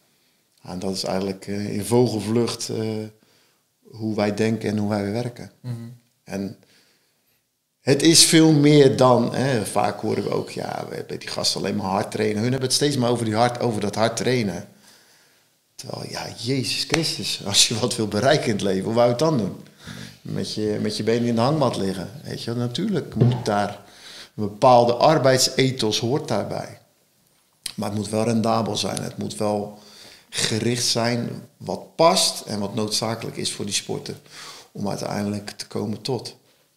En dat is eigenlijk uh, in vogelvlucht uh, hoe wij denken en hoe wij werken. Mm-hmm. En het is veel meer dan, hè, vaak horen we ook, ja, we hebben die gasten alleen maar hard trainen. Hun hebben het steeds maar over, die hard, over dat hard trainen. Terwijl, ja, Jezus Christus, als je wat wil bereiken in het leven, hoe wou je het dan doen? Met je, met je benen in de hangmat liggen. Weet je, natuurlijk moet daar een bepaalde arbeidsethos hoort daarbij. Maar het moet wel rendabel zijn. Het moet wel gericht zijn wat past en wat noodzakelijk is voor die sporten. Om uiteindelijk te komen tot.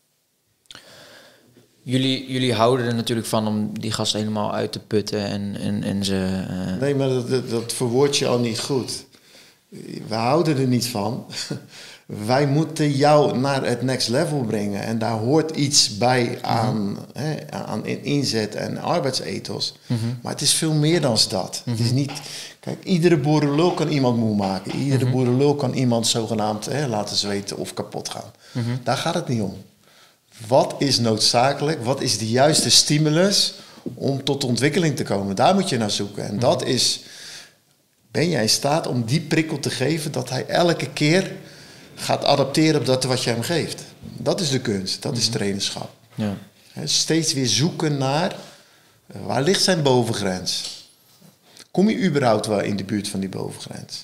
Jullie, jullie houden er natuurlijk van om die gasten helemaal uit te putten en, en, en ze... Uh... Nee, maar dat, dat, dat verwoord je al niet goed. We houden er niet van. Wij moeten jou naar het next level brengen. En daar hoort iets bij aan, mm-hmm. hè, aan inzet en arbeidsethos. Mm-hmm. Maar het is veel meer dan dat. Mm-hmm. Het is niet... Kijk, iedere boerenlul kan iemand moe maken. Iedere mm-hmm. boerenlul kan iemand zogenaamd hè, laten zweten of kapot gaan. Mm-hmm. Daar gaat het niet om. Wat is noodzakelijk? Wat is de juiste stimulus om tot ontwikkeling te komen? Daar moet je naar zoeken. En mm-hmm. dat is... Ben jij in staat om die prikkel te geven dat hij elke keer gaat adapteren op dat wat je hem geeft? Dat is de kunst. Dat mm-hmm. is trainerschap. Ja. He, steeds weer zoeken naar... Waar ligt zijn bovengrens? Kom je überhaupt wel in de buurt van die bovengrens?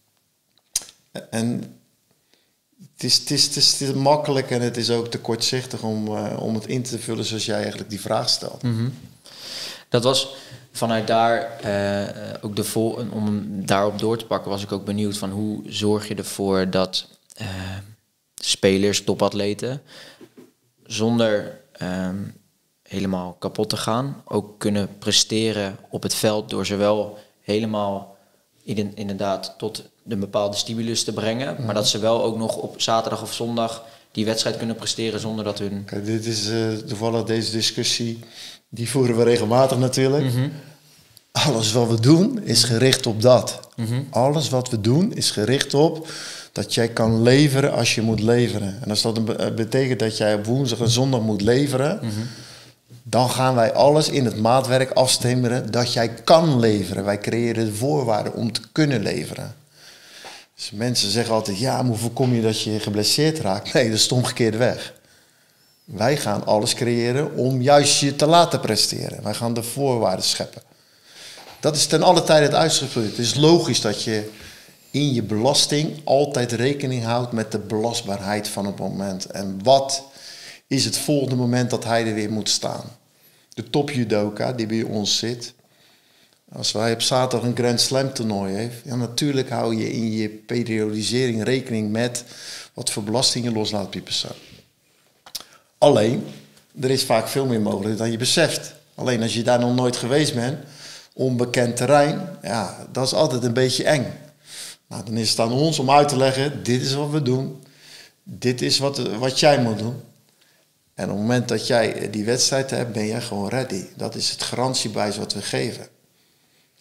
En... Het is, het, is, het, is, het is makkelijk en het is ook te kortzichtig om, uh, om het in te vullen zoals jij eigenlijk die vraag stelt. Mm-hmm. Dat was vanuit daar uh, ook de vol, om daarop door te pakken, was ik ook benieuwd van hoe zorg je ervoor dat uh, spelers, topatleten, zonder um, helemaal kapot te gaan, ook kunnen presteren op het veld door zowel helemaal inderdaad tot een bepaalde stimulus te brengen, maar dat ze wel ook nog op zaterdag of zondag die wedstrijd kunnen presteren zonder dat hun... Kijk, dit is uh, toevallig deze discussie, die voeren we regelmatig natuurlijk. Mm-hmm. Alles wat we doen is gericht op dat. Mm-hmm. Alles wat we doen is gericht op dat jij kan leveren als je moet leveren. En als dat een, betekent dat jij op woensdag en zondag moet leveren, mm-hmm. dan gaan wij alles in het maatwerk afstemmeren dat jij kan leveren. Wij creëren de voorwaarden om te kunnen leveren. Dus mensen zeggen altijd, ja, maar hoe voorkom je dat je geblesseerd raakt? Nee, dat is de omgekeerde weg. Wij gaan alles creëren om juist je te laten presteren. Wij gaan de voorwaarden scheppen. Dat is ten alle tijde het uitgangspunt. Het is logisch dat je in je belasting altijd rekening houdt met de belastbaarheid van het moment. En wat is het volgende moment dat hij er weer moet staan? De topjudoka die bij ons zit... Als wij op zaterdag een Grand Slam toernooi heeft, ja, natuurlijk hou je in je periodisering rekening met wat voor belasting je loslaat op je persoon. Alleen, er is vaak veel meer mogelijk dan je beseft. Alleen als je daar nog nooit geweest bent, onbekend terrein, ja, dat is altijd een beetje eng. Nou, dan is het aan ons om uit te leggen, dit is wat we doen, dit is wat, wat jij moet doen. En op het moment dat jij die wedstrijd hebt, ben jij gewoon ready. Dat is het garantiebewijs wat we geven.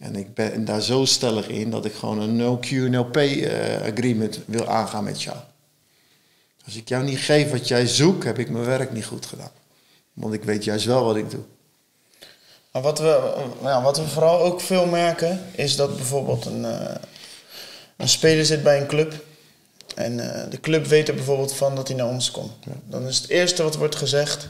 En ik ben daar zo stellig in dat ik gewoon een no-Q, no-pay uh, agreement wil aangaan met jou. Als ik jou niet geef wat jij zoekt, heb ik mijn werk niet goed gedaan. Want ik weet juist wel wat ik doe. Maar wat we, ja, wat we vooral ook veel merken, is dat bijvoorbeeld een, uh, een speler zit bij een club. En uh, de club weet er bijvoorbeeld van dat hij naar ons komt. Ja. Dan is het eerste wat wordt gezegd,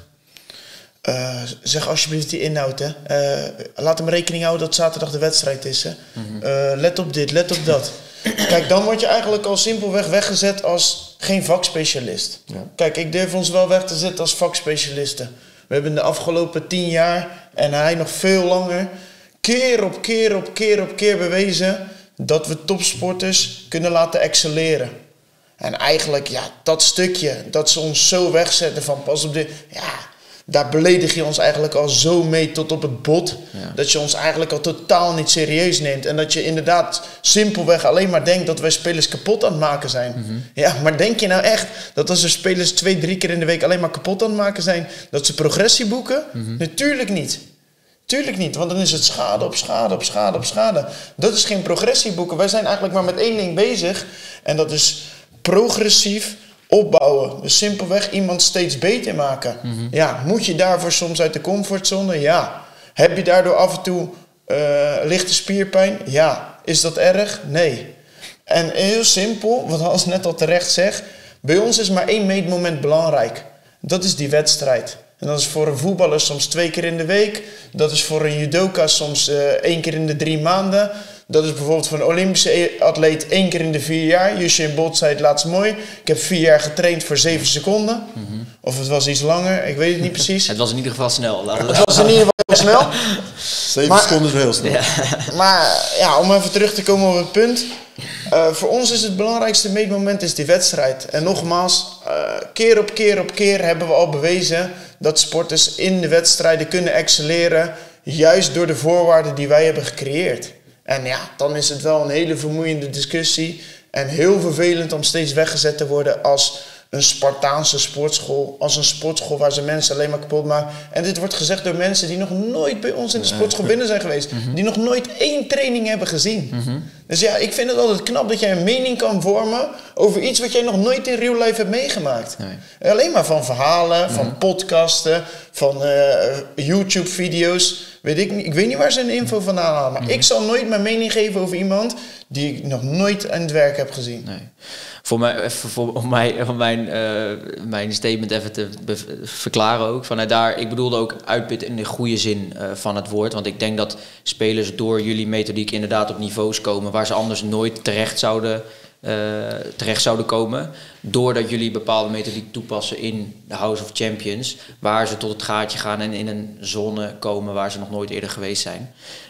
uh, zeg alsjeblieft die inhoud. Hè. Uh, laat hem rekening houden dat zaterdag de wedstrijd is. Hè. Mm-hmm. uh, let op dit, let op dat. Kijk, dan word je eigenlijk al simpelweg weggezet als geen vakspecialist. Ja. Kijk, ik durf ons wel weg te zetten als vakspecialisten. We hebben de afgelopen tien jaar, en hij nog veel langer, keer op keer op keer op keer bewezen dat we topsporters kunnen laten excelleren. En eigenlijk, ja, dat stukje, dat ze ons zo wegzetten van pas op dit, ja, daar beledig je ons eigenlijk al zo mee tot op het bot. Ja. Dat je ons eigenlijk al totaal niet serieus neemt. En dat je inderdaad simpelweg alleen maar denkt dat wij spelers kapot aan het maken zijn. Mm-hmm. Ja, maar denk je nou echt dat als er spelers twee, drie keer in de week alleen maar kapot aan het maken zijn, dat ze progressie boeken? Mm-hmm. Natuurlijk niet. Tuurlijk niet, want dan is het schade op schade op schade op schade. Dat is geen progressie boeken. Wij zijn eigenlijk maar met één ding bezig. En dat is progressief opbouwen. Dus simpelweg iemand steeds beter maken. Mm-hmm. Ja, moet je daarvoor soms uit de comfortzone? Ja. Heb je daardoor af en toe uh, lichte spierpijn? Ja. Is dat erg? Nee. En heel simpel, wat Hans net al terecht zegt, bij ons is maar één meetmoment belangrijk. Dat is die wedstrijd. En dat is voor een voetballer soms twee keer in de week. Dat is voor een judoka soms uh, één keer in de drie maanden. Dat is bijvoorbeeld voor een Olympische atleet één keer in de vier jaar. Usain Bolt zei het laatst mooi. Ik heb vier jaar getraind voor zeven seconden. Mm-hmm. Of het was iets langer, ik weet het niet precies. Het was in ieder geval snel. Het was in ieder geval heel snel. Zeven seconden is heel snel. Ja. Maar ja, om even terug te komen op het punt. Uh, voor ons is het belangrijkste meetmoment is die wedstrijd. En nogmaals, uh, keer op keer op keer hebben we al bewezen dat sporters in de wedstrijden kunnen excelleren. Juist door de voorwaarden die wij hebben gecreëerd. En ja, dan is het wel een hele vermoeiende discussie. En heel vervelend om steeds weggezet te worden als een Spartaanse sportschool. Als een sportschool waar ze mensen alleen maar kapot maken. En dit wordt gezegd door mensen die nog nooit bij ons in de sportschool binnen zijn geweest. Mm-hmm. Die nog nooit één training hebben gezien. Mm-hmm. Dus ja, ik vind het altijd knap dat jij een mening kan vormen over iets wat jij nog nooit in real life hebt meegemaakt. Nee. Alleen maar van verhalen, mm-hmm. van podcasten, van uh, YouTube-video's. Weet ik, niet, ik weet niet waar ze een info vandaan halen. Maar mm-hmm. ik zal nooit mijn mening geven over iemand die ik nog nooit aan het werk heb gezien. Nee. Voor mij, voor, om mij, om mijn, uh, mijn statement even te be- verklaren ook. Vanuit daar, ik bedoelde ook uitputten in de goede zin uh, van het woord. Want ik denk dat spelers door jullie methodiek inderdaad op niveaus komen waar ze anders nooit terecht zouden, uh, terecht zouden komen. Doordat jullie bepaalde methodiek toepassen in de House of Champions. Waar ze tot het gaatje gaan en in een zone komen waar ze nog nooit eerder geweest zijn.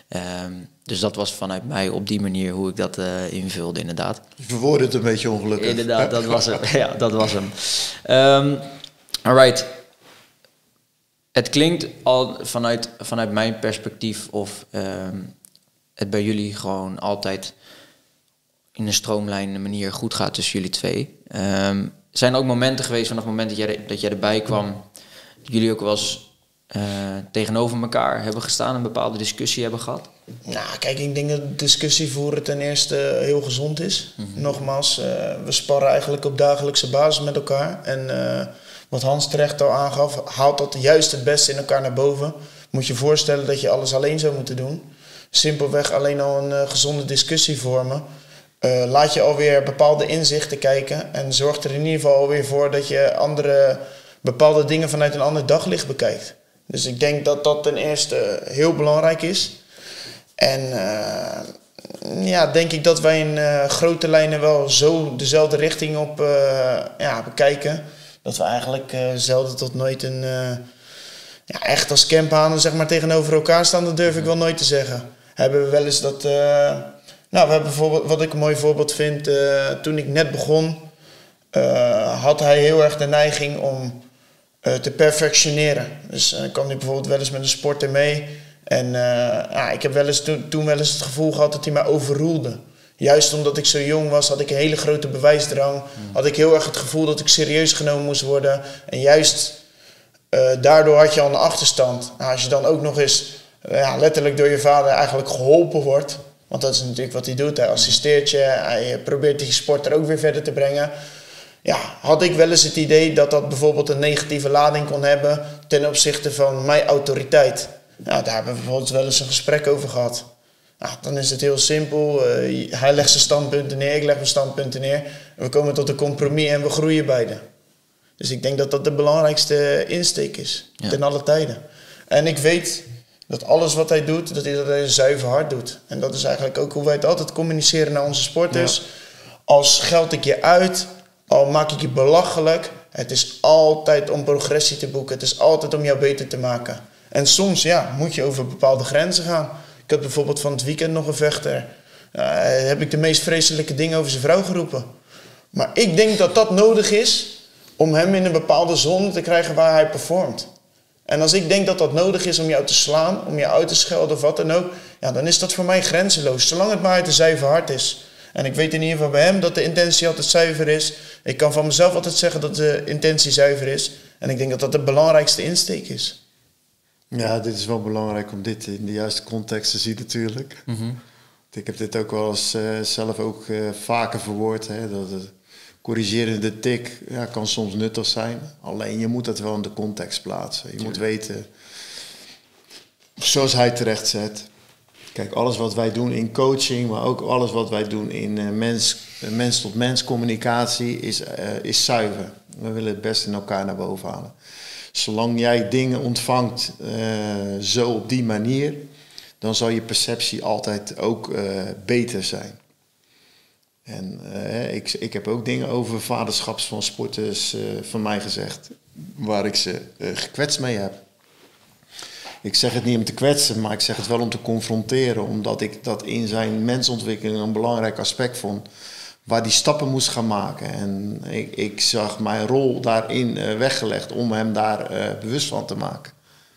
Um, dus dat was vanuit mij op die manier hoe ik dat uh, invulde, inderdaad. Je verwoordde het een beetje ongelukkig. Inderdaad, dat was hem. Ja, dat was hem. Um, alright. Het klinkt al vanuit, vanuit mijn perspectief of um, het bij jullie gewoon altijd in een stroomlijnende manier goed gaat tussen jullie twee. Um, zijn er ook momenten geweest vanaf het moment dat jij, dat jij erbij kwam, dat jullie ook wel eens Uh, tegenover elkaar hebben gestaan, een bepaalde discussie hebben gehad? Nou, kijk, ik denk dat discussie voeren ten eerste heel gezond is. Mm-hmm. Nogmaals, uh, we sparren eigenlijk op dagelijkse basis met elkaar. En uh, wat Hans terecht al aangaf, haalt dat juist het beste in elkaar naar boven. Moet je voorstellen dat je alles alleen zou moeten doen. Simpelweg alleen al een uh, gezonde discussie vormen. Uh, laat je alweer bepaalde inzichten kijken. En zorgt er in ieder geval alweer voor dat je andere bepaalde dingen vanuit een ander daglicht bekijkt. Dus ik denk dat dat ten eerste heel belangrijk is. En uh, ja, denk ik dat wij in uh, grote lijnen wel zo dezelfde richting op uh, ja, bekijken. Dat we eigenlijk uh, zelden tot nooit een, uh, ja, echt als camphanen zeg maar, tegenover elkaar staan. Dat durf ik wel nooit te zeggen. Hebben we wel eens dat... Uh, nou, we hebben bijvoorbeeld, wat ik een mooi voorbeeld vind, uh, toen ik net begon, uh, had hij heel erg de neiging om Uh, te perfectioneren. Dus uh, kwam hij bijvoorbeeld wel eens met een sporter mee. En uh, ja, ik heb wel eens to- toen wel eens het gevoel gehad dat hij mij overroelde. Juist omdat ik zo jong was, had ik een hele grote bewijsdrang. Mm. Had ik heel erg het gevoel dat ik serieus genomen moest worden. En juist uh, daardoor had je al een achterstand. Nou, als je dan ook nog eens ja, letterlijk door je vader eigenlijk geholpen wordt. Want dat is natuurlijk wat hij doet. Hij assisteert je, hij probeert die sport er ook weer verder te brengen. Ja, had ik wel eens het idee dat dat bijvoorbeeld een negatieve lading kon hebben ten opzichte van mijn autoriteit. Nou, daar hebben we bijvoorbeeld wel eens een gesprek over gehad. Nou, dan is het heel simpel. Uh, hij legt zijn standpunten neer, ik leg mijn standpunten neer. We komen tot een compromis en we groeien beide. Dus ik denk dat dat de belangrijkste insteek is, ja. ten alle tijden. En ik weet dat alles wat hij doet, dat hij dat een zuiver hart doet. En dat is eigenlijk ook hoe wij het altijd communiceren naar onze sporters. Ja. Als geld ik je uit, al maak ik je belachelijk. Het is altijd om progressie te boeken. Het is altijd om jou beter te maken. En soms ja, moet je over bepaalde grenzen gaan. Ik had bijvoorbeeld van het weekend nog een vechter. Uh, heb ik de meest vreselijke dingen over zijn vrouw geroepen. Maar ik denk dat dat nodig is om hem in een bepaalde zone te krijgen waar hij performt. En als ik denk dat dat nodig is om jou te slaan, om jou uit te schelden of wat dan ook, ja, dan is dat voor mij grenzeloos. Zolang het maar uit een zuiver hart is. En ik weet in ieder geval bij hem dat de intentie altijd zuiver is. Ik kan van mezelf altijd zeggen dat de intentie zuiver is. En ik denk dat dat de belangrijkste insteek is. Ja, dit is wel belangrijk om dit in de juiste context te zien natuurlijk. Mm-hmm. Ik heb dit ook wel eens uh, zelf ook uh, vaker verwoord. Hè, dat het corrigerende tik ja, kan soms nuttig zijn. Alleen je moet dat wel in de context plaatsen. Je moet weten, zoals hij terecht zet. Kijk, alles wat wij doen in coaching, maar ook alles wat wij doen in uh, mens, uh, mens-tot-mens communicatie is, uh, is zuiver. We willen het best in elkaar naar boven halen. Zolang jij dingen ontvangt uh, zo op die manier, dan zal je perceptie altijd ook uh, beter zijn. En uh, ik, ik heb ook dingen over vaderschaps van sporters uh, van mij gezegd, waar ik ze uh, gekwetst mee heb. Ik zeg het niet om te kwetsen, maar ik zeg het wel om te confronteren, omdat ik dat in zijn mensontwikkeling een belangrijk aspect vond, waar die stappen moest gaan maken. En ik, ik zag mijn rol daarin uh, weggelegd om hem daar uh, bewust van te maken.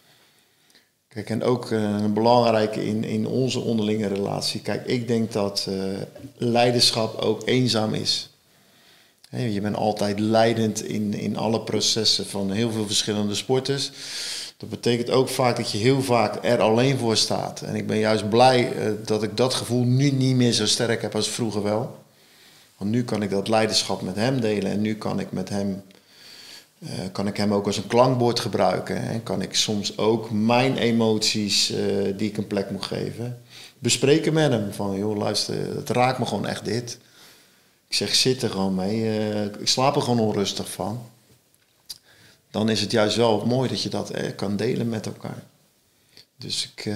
Kijk, en ook uh, een belangrijke in, in onze onderlinge relatie. Kijk, ik denk dat uh, leiderschap ook eenzaam is. He, je bent altijd leidend in, in alle processen van heel veel verschillende sporters. Dat betekent ook vaak dat je heel vaak er alleen voor staat. En ik ben juist blij uh, dat ik dat gevoel nu niet meer zo sterk heb als vroeger wel. Want nu kan ik dat leiderschap met hem delen en nu kan ik met hem, uh, kan ik hem ook als een klankbord gebruiken. En kan ik soms ook mijn emoties uh, die ik een plek moet geven, bespreken met hem. Van joh, luister, het raakt me gewoon echt dit. Ik zeg, zit er gewoon mee. Uh, ik slaap er gewoon onrustig van. Dan is het juist wel mooi dat je dat uh, kan delen met elkaar. Dus ik... Uh,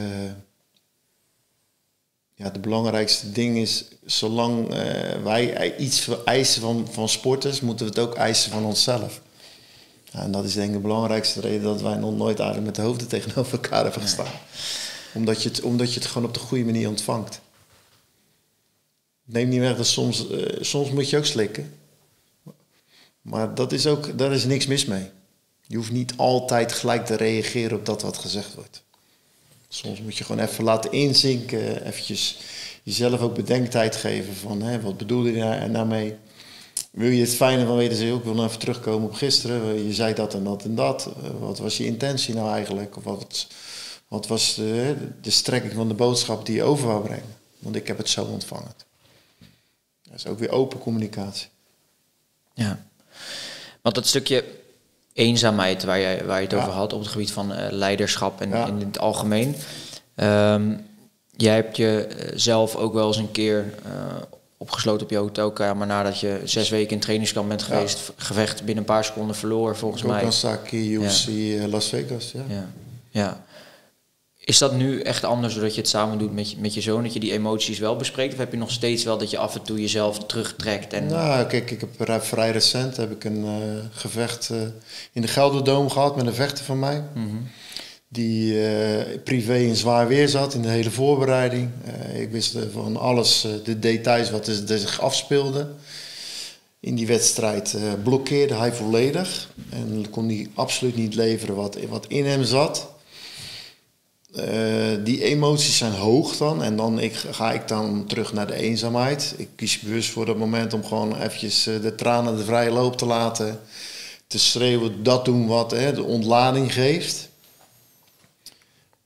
Ja, het belangrijkste ding is, zolang uh, wij iets eisen van, van sporters, moeten we het ook eisen van onszelf. Ja, en dat is denk ik de belangrijkste reden dat wij nog nooit eigenlijk met de hoofden tegenover elkaar hebben gestaan. Nee. Omdat je het, omdat je het gewoon op de goede manier ontvangt. Neem niet weg dat soms, uh, soms moet je ook slikken. Maar dat is ook, daar is niks mis mee. Je hoeft niet altijd gelijk te reageren op dat wat gezegd wordt. Soms moet je gewoon even laten inzinken, eventjes jezelf ook bedenktijd geven van hè, wat bedoel je daar daarmee? Wil je het fijne van weten, zeg ik wil nog even terugkomen op gisteren. Je zei dat en dat en dat. Wat was je intentie nou eigenlijk? Of wat, wat was de, de strekking van de boodschap die je over wou brengen? Want ik heb het zo ontvangen. Dat is ook weer open communicatie. Ja, want dat stukje eenzaamheid waar je, waar je het ja. over had op het gebied van uh, leiderschap en ja. in het algemeen. Um, jij hebt je zelf ook wel eens een keer uh, opgesloten op je hotelkamer nadat je zes weken in trainingskamp bent geweest. Ja. Gevecht binnen een paar seconden verloor volgens mij. Kawasaki, U F C, ja. Las Vegas. Ja. Ja. ja. Is dat nu echt anders doordat je het samen doet met je, met je zoon, dat je die emoties wel bespreekt? Of heb je nog steeds wel dat je af en toe jezelf terugtrekt? En... Nou, kijk, ik heb vrij recent heb ik een uh, gevecht uh, in de Gelderdoom gehad met een vechter van mij. Mm-hmm. Die uh, privé in zwaar weer zat in de hele voorbereiding. Uh, ik wist uh, van alles, uh, de details wat er, er zich afspeelde. In die wedstrijd uh, blokkeerde hij volledig. En kon hij absoluut niet leveren wat, wat in hem zat. Uh, die emoties zijn hoog dan. En dan ik, ga ik dan terug naar de eenzaamheid. Ik kies bewust voor dat moment om gewoon eventjes uh, de tranen de vrije loop te laten. Te schreeuwen, dat doen wat hè, de ontlading geeft.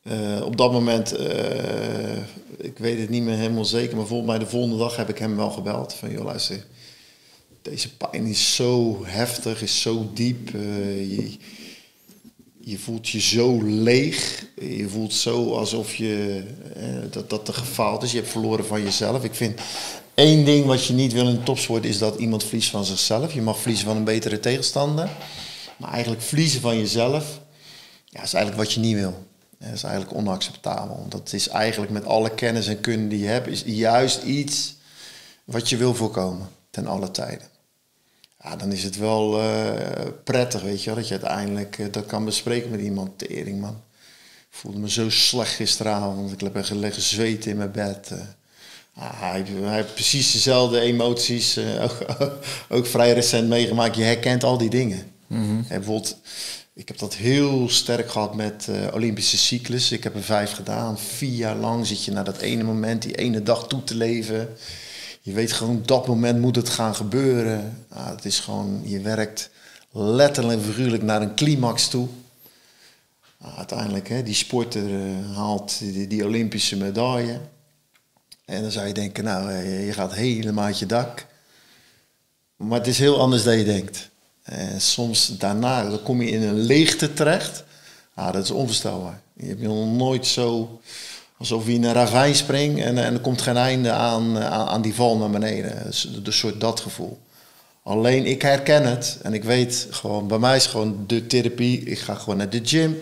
Uh, op dat moment, uh, ik weet het niet meer helemaal zeker, maar volgens mij de volgende dag heb ik hem wel gebeld. Van joh, luister, deze pijn is zo heftig, is zo diep. Uh, je, je voelt je zo leeg. Je voelt zo alsof je, uh, dat, dat er gefaald is. Je hebt verloren van jezelf. Ik vind één ding wat je niet wil in de topsport is dat iemand verliest van zichzelf. Je mag verliezen van een betere tegenstander. Maar eigenlijk verliezen van jezelf, ja, is eigenlijk wat je niet wil. Dat is eigenlijk onacceptabel. Want dat is eigenlijk met alle kennis en kunde die je hebt, is juist iets wat je wil voorkomen ten alle tijden. Ja, dan is het wel uh, prettig, weet je wel, dat je uiteindelijk uh, dat kan bespreken met iemand. Tering, man. Ik voelde me zo slecht gisteravond. Ik heb echt liggen zweten in mijn bed. Uh, ah, hij, hij heeft precies dezelfde emoties, uh, ook, ook vrij recent meegemaakt. Je herkent al die dingen. Mm-hmm. En bijvoorbeeld, ik heb dat heel sterk gehad met uh, Olympische cyclus. Ik heb er vijf gedaan. Vier jaar lang zit je naar dat ene moment, die ene dag toe te leven. Je weet gewoon, op dat moment moet het gaan gebeuren. Ah, het is gewoon, je werkt letterlijk en figuurlijk naar een climax toe. Ah, uiteindelijk, hè, die sporter uh, haalt die, die Olympische medaille. En dan zou je denken, nou, je gaat helemaal uit je dak. Maar het is heel anders dan je denkt. En soms daarna dan kom je in een leegte terecht. Ah, dat is onvoorstelbaar. Je hebt nog nooit zo, alsof je in een ravijn springt en, en er komt geen einde aan, aan, aan die val naar beneden. Dus, een soort dat gevoel. Alleen ik herken het en ik weet gewoon, bij mij is gewoon de therapie. Ik ga gewoon naar de gym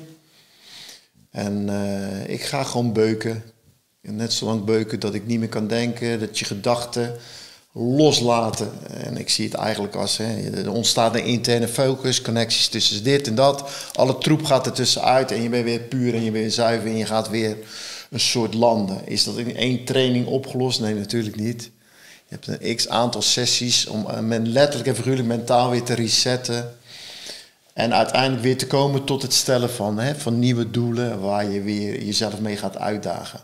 en uh, ik ga gewoon beuken. Net zo lang beuken dat ik niet meer kan denken, dat je gedachten loslaten. En ik zie het eigenlijk als, hè, er ontstaat een interne focus, connecties tussen dit en dat. Alle troep gaat er tussenuit en je bent weer puur en je bent weer zuiver en je gaat weer een soort landen. Is dat in één training opgelost? Nee, natuurlijk niet. Je hebt een x aantal sessies om men letterlijk en figuurlijk mentaal weer te resetten. En uiteindelijk weer te komen tot het stellen van, hè, van nieuwe doelen waar je weer jezelf mee gaat uitdagen.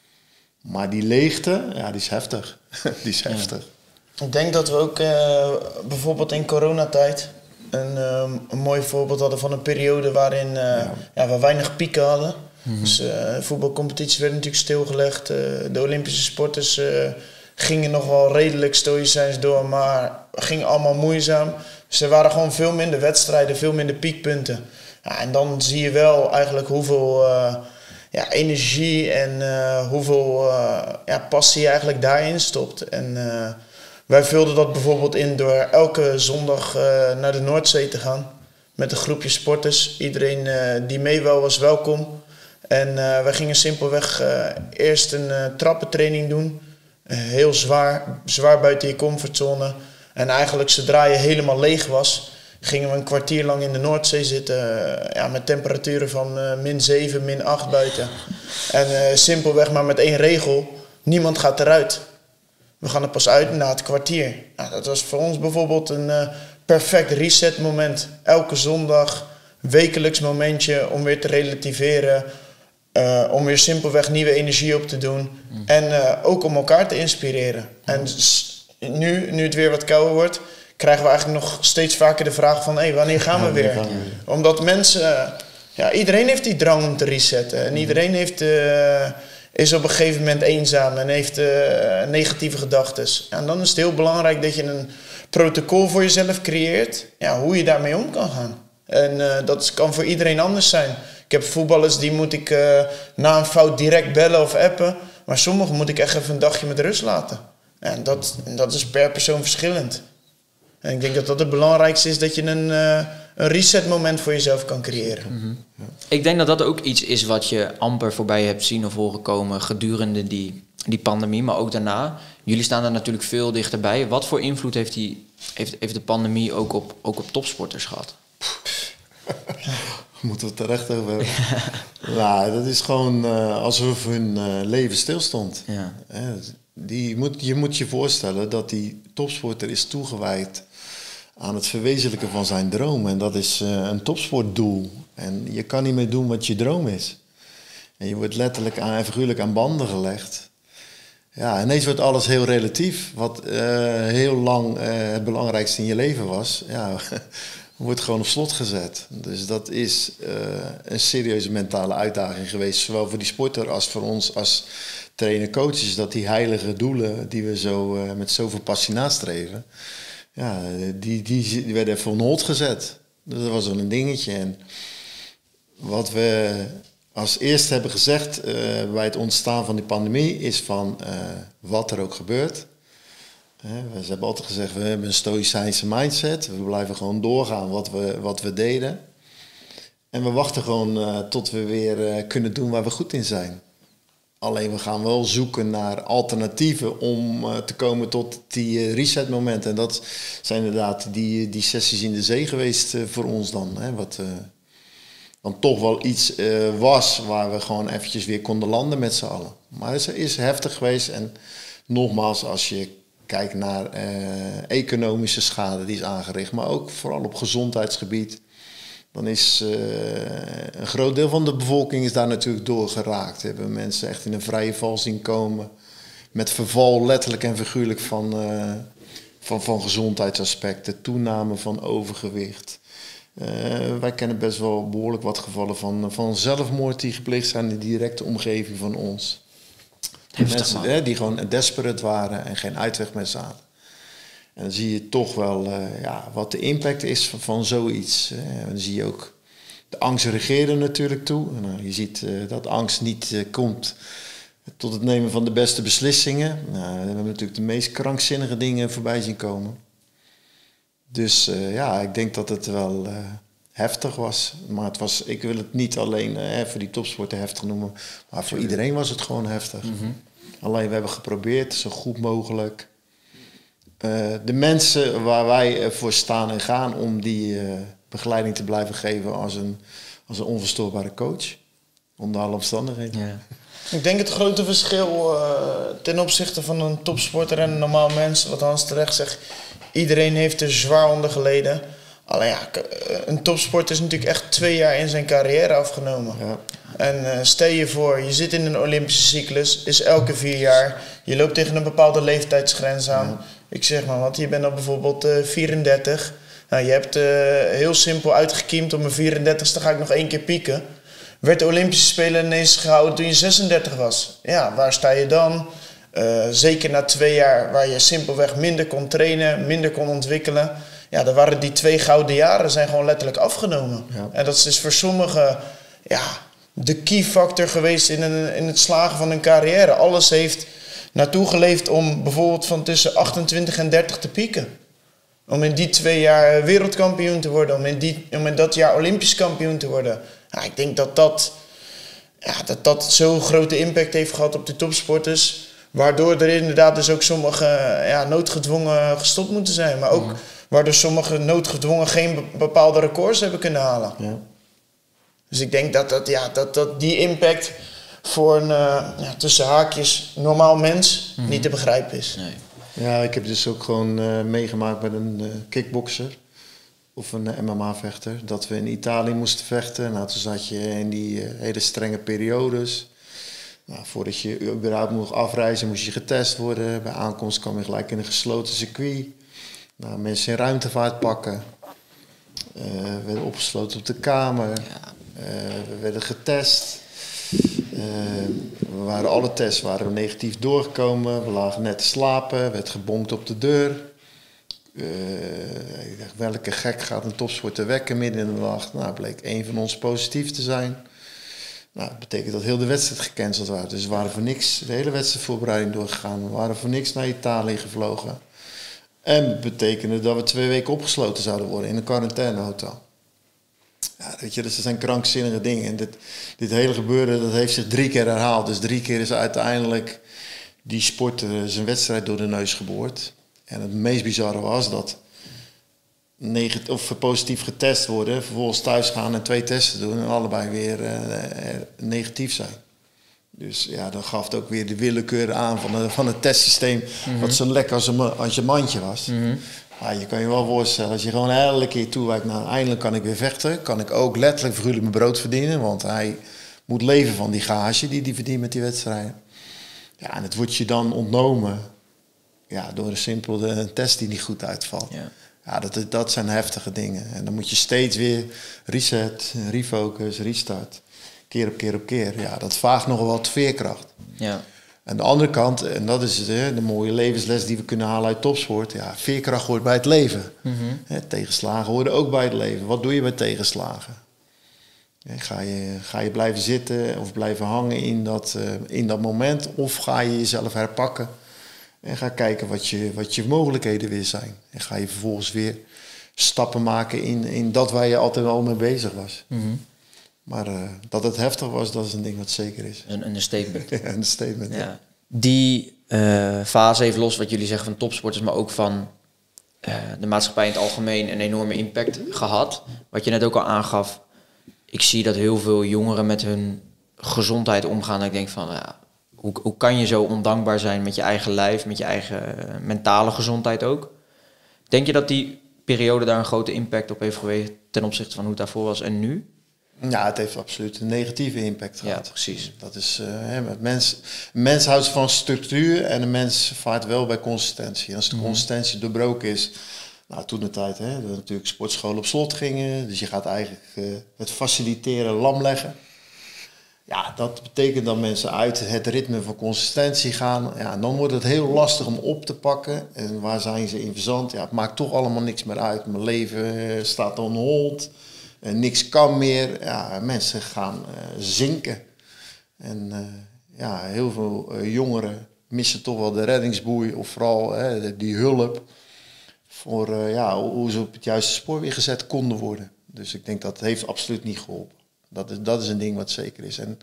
Maar die leegte, ja, die is heftig. die is heftig. Ik denk dat we ook uh, bijvoorbeeld in coronatijd een, um, een mooi voorbeeld hadden van een periode waarin uh, ja. Ja, we weinig pieken hadden. Mm-hmm. Dus uh, voetbalcompetities werden natuurlijk stilgelegd. Uh, de Olympische sporters uh, gingen nog wel redelijk stoïcijns door, maar gingen allemaal moeizaam. Dus er waren gewoon veel minder wedstrijden, veel minder piekpunten. Ja, en dan zie je wel eigenlijk hoeveel uh, ja, energie en uh, hoeveel uh, ja, passie je eigenlijk daarin stopt. En uh, wij vulden dat bijvoorbeeld in door elke zondag uh, naar de Noordzee te gaan. Met een groepje sporters. Iedereen uh, die mee wou was welkom. En uh, wij gingen simpelweg uh, eerst een uh, trappentraining doen. Uh, heel zwaar, zwaar buiten je comfortzone. En eigenlijk zodra je helemaal leeg was, gingen we een kwartier lang in de Noordzee zitten. Uh, ja, met temperaturen van uh, min zeven, min acht buiten. En uh, simpelweg maar met één regel. Niemand gaat eruit. We gaan er pas uit na het kwartier. Nou, dat was voor ons bijvoorbeeld een uh, perfect reset moment. Elke zondag, wekelijks momentje om weer te relativeren. Uh, om weer simpelweg nieuwe energie op te doen. Mm. En uh, ook om elkaar te inspireren. Mm. En s- nu, nu het weer wat kouder wordt, krijgen we eigenlijk nog steeds vaker de vraag van, hey, wanneer gaan we weer? Gaan we. Omdat mensen, uh, ja, iedereen heeft die drang om te resetten. En mm. iedereen heeft, uh, is op een gegeven moment eenzaam en heeft uh, negatieve gedachten. Ja, en dan is het heel belangrijk dat je een protocol voor jezelf creëert, ja, hoe je daarmee om kan gaan. En uh, dat kan voor iedereen anders zijn. Ik heb voetballers die moet ik uh, na een fout direct bellen of appen. Maar sommigen moet ik echt even een dagje met rust laten. En dat, en dat is per persoon verschillend. En ik denk dat dat het belangrijkste is, dat je een, uh, een reset moment voor jezelf kan creëren. Mm-hmm. Ja. Ik denk dat dat ook iets is wat je amper voorbij hebt zien of horen komen gedurende die, die pandemie, maar ook daarna. Jullie staan daar natuurlijk veel dichterbij. Wat voor invloed heeft, die, heeft, heeft de pandemie ook op, ook op topsporters gehad? Moeten we het terecht over hebben. Nou, dat is gewoon uh, alsof hun uh, leven stilstond. Ja. Uh, die moet, je moet je voorstellen dat die topsporter is toegewijd aan het verwezenlijken van zijn droom. En dat is uh, een topsportdoel. En je kan niet meer doen wat je droom is. En je wordt letterlijk aan, en figuurlijk aan banden gelegd. Ja, ineens wordt alles heel relatief. Wat uh, heel lang uh, het belangrijkste in je leven was. Ja, wordt gewoon op slot gezet. Dus dat is uh, een serieuze mentale uitdaging geweest. Zowel voor die sporter als voor ons als trainer-coaches. Dat die heilige doelen die we zo uh, met zoveel passie nastreven. Ja, die, die, die werden even on hold gezet. Dus dat was wel een dingetje. En wat we als eerste hebben gezegd uh, bij het ontstaan van die pandemie is van uh, wat er ook gebeurt. Uh, ze hebben altijd gezegd, we hebben een stoïcijnse mindset. We blijven gewoon doorgaan wat we, wat we deden. En we wachten gewoon uh, tot we weer uh, kunnen doen waar we goed in zijn. Alleen we gaan wel zoeken naar alternatieven om uh, te komen tot die uh, resetmomenten. En dat zijn inderdaad die, die sessies in de zee geweest uh, voor ons dan. Hè, wat uh, dan toch wel iets uh, was waar we gewoon eventjes weer konden landen met z'n allen. Maar het is heftig geweest. En nogmaals, als je kijkt naar uh, economische schade die is aangericht, maar ook vooral op gezondheidsgebied, dan is uh, een groot deel van de bevolking is daar natuurlijk door geraakt. We hebben mensen echt in een vrije val zien komen, met verval letterlijk en figuurlijk van, uh, van, van gezondheidsaspecten, toename van overgewicht. Uh, wij kennen best wel behoorlijk wat gevallen van, van zelfmoord die gepleegd zijn in de directe omgeving van ons. Mensen hè, die gewoon desperate waren en geen uitweg meer zaten. En dan zie je toch wel uh, ja, wat de impact is van, van zoiets. Hè. En dan zie je ook de angst regeren natuurlijk toe. En, uh, je ziet uh, dat angst niet uh, komt tot het nemen van de beste beslissingen. Nou, we hebben natuurlijk de meest krankzinnige dingen voorbij zien komen. Dus uh, ja, ik denk dat het wel uh, heftig was. Maar het was, ik wil het niet alleen uh, voor die topsporten heftig noemen, maar voor iedereen was het gewoon heftig. Mm-hmm. Alleen we hebben geprobeerd, zo goed mogelijk, uh, de mensen waar wij voor staan en gaan, om die uh, begeleiding te blijven geven als een, als een onverstoorbare coach. Onder alle omstandigheden. Ja. Ik denk het grote verschil uh, ten opzichte van een topsporter en een normaal mens, wat Hans terecht zegt, iedereen heeft er zwaar onder geleden. Alleen ja, een topsporter is natuurlijk echt twee jaar in zijn carrière afgenomen. Ja. En uh, stel je voor, je zit in een Olympische cyclus, is elke vier jaar. Je loopt tegen een bepaalde leeftijdsgrens aan. Ja. Ik zeg maar wat, je bent dan bijvoorbeeld uh, vierendertig. Nou, je hebt uh, heel simpel uitgekiemd, op mijn vierendertigste ga ik nog één keer pieken. Werd de Olympische Spelen ineens gehouden toen je zesendertig was. Ja, waar sta je dan? Uh, zeker na twee jaar waar je simpelweg minder kon trainen, minder kon ontwikkelen. Ja, dan waren die twee gouden jaren zijn gewoon letterlijk afgenomen. Ja. En dat is dus voor sommigen ja, de key factor geweest in, een, in het slagen van hun carrière. Alles heeft naartoe geleefd om bijvoorbeeld van tussen achtentwintig en dertig te pieken. Om in die twee jaar wereldkampioen te worden, om in, die, om in dat jaar Olympisch kampioen te worden. Ja, ik denk dat dat, ja, dat dat zo'n grote impact heeft gehad op de topsporters. Waardoor er inderdaad dus ook sommigen ja, noodgedwongen gestopt moeten zijn. Maar ook ja. waardoor sommigen noodgedwongen geen bepaalde records hebben kunnen halen. Ja. Dus ik denk dat, dat, ja, dat, dat die impact voor een uh, ja, tussen haakjes normaal mens mm-hmm. niet te begrijpen is. Nee. Ja, ik heb dus ook gewoon uh, meegemaakt met een uh, kickbokser of een uh, M M A-vechter. Dat we in Italië moesten vechten. Nou, toen zat je in die uh, hele strenge periodes. Nou, voordat je überhaupt mocht afreizen, moest je getest worden. Bij aankomst kwam je gelijk in een gesloten circuit. Nou, mensen in ruimtevaart pakken. Uh, we werden opgesloten op de kamer. Ja. Uh, we werden getest. Uh, we waren, alle tests waren negatief doorgekomen. We lagen net te slapen. Werd gebonkt op de deur. Uh, ik dacht, welke gek gaat een topsporter wekken midden in de nacht? Nou, bleek één van ons positief te zijn. Nou, dat betekent dat heel de wedstrijd gecanceld was. Dus we waren voor niks de hele wedstrijdvoorbereiding doorgegaan. We waren voor niks naar Italië gevlogen. En dat betekende dat we twee weken opgesloten zouden worden in een quarantainehotel. Ja, weet je, dus dat zijn krankzinnige dingen. En dit, dit hele gebeuren, dat heeft zich drie keer herhaald. Dus drie keer is uiteindelijk die sporter zijn wedstrijd door de neus geboord. En het meest bizarre was dat negatief, of positief getest worden, vervolgens thuis gaan en twee testen doen en allebei weer uh, negatief zijn. Dus ja, dan gaf het ook weer de willekeur aan van, de, van het testsysteem, mm-hmm. wat zo lekker als, een, als je mandje was. Mm-hmm. Maar je kan je wel voorstellen, als je gewoon elke keer toewijkt naar eindelijk kan ik weer vechten, kan ik ook letterlijk figuurlijk mijn brood verdienen, want hij moet leven van die gage die hij verdient met die wedstrijden. Ja, en het wordt je dan ontnomen ja, door een simpele test die niet goed uitvalt. Ja. Ja, dat, dat zijn heftige dingen. En dan moet je steeds weer reset, refocus, restart. Keer op keer op keer. Ja, dat vraagt nog wat veerkracht. Ja. Aan de andere kant, en dat is de, de mooie levensles die we kunnen halen uit topsport. Ja, veerkracht hoort bij het leven. Mm-hmm. He, tegenslagen horen ook bij het leven. Wat doe je bij tegenslagen? He, ga, je, ga je blijven zitten of blijven hangen in dat, uh, in dat moment? Of ga je jezelf herpakken en ga kijken wat je, wat je mogelijkheden weer zijn? En ga je vervolgens weer stappen maken in, in dat waar je altijd al mee bezig was. Mm-hmm. Maar uh, dat het heftig was, dat is een ding wat zeker is. Een, een statement. Ja, een statement, ja. ja. Die uh, fase heeft los wat jullie zeggen van topsporters, maar ook van uh, de maatschappij in het algemeen een enorme impact gehad. Wat je net ook al aangaf, ik zie dat heel veel jongeren met hun gezondheid omgaan. En ik denk van, ja, hoe, hoe kan je zo ondankbaar zijn met je eigen lijf, met je eigen uh, mentale gezondheid ook? Denk je dat die periode daar een grote impact op heeft geweest ten opzichte van hoe het daarvoor was en nu? Ja, het heeft absoluut een negatieve impact gehad. Ja, precies. Dat is, uh, hè, het mens, een mens houdt van structuur en een mens vaart wel bij consistentie. En als de consistentie doorbroken is, nou toen de tijd, hè, dat natuurlijk sportscholen op slot gingen, dus je gaat eigenlijk uh, het faciliteren lam leggen. Ja, dat betekent dat mensen uit het ritme van consistentie gaan. Ja, en dan wordt het heel lastig om op te pakken. En waar zijn ze in verzand? Ja, het maakt toch allemaal niks meer uit. Mijn leven staat on hold. En niks kan meer. Ja, mensen gaan uh, zinken. En uh, ja, heel veel uh, jongeren missen toch wel de reddingsboei. Of vooral uh, die hulp. Voor uh, ja, hoe ze op het juiste spoor weer gezet konden worden. Dus ik denk dat heeft absoluut niet geholpen. Dat is, dat is een ding wat zeker is. En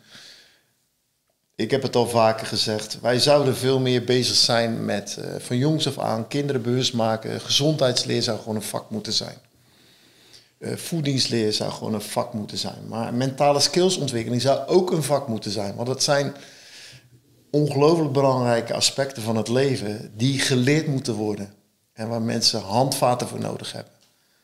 ik heb het al vaker gezegd. Wij zouden veel meer bezig zijn met uh, van jongs af aan kinderen bewust maken. Gezondheidsleer zou gewoon een vak moeten zijn. Uh, voedingsleer zou gewoon een vak moeten zijn. Maar mentale skillsontwikkeling zou ook een vak moeten zijn. Want dat zijn ongelooflijk belangrijke aspecten van het leven die geleerd moeten worden. En waar mensen handvaten voor nodig hebben.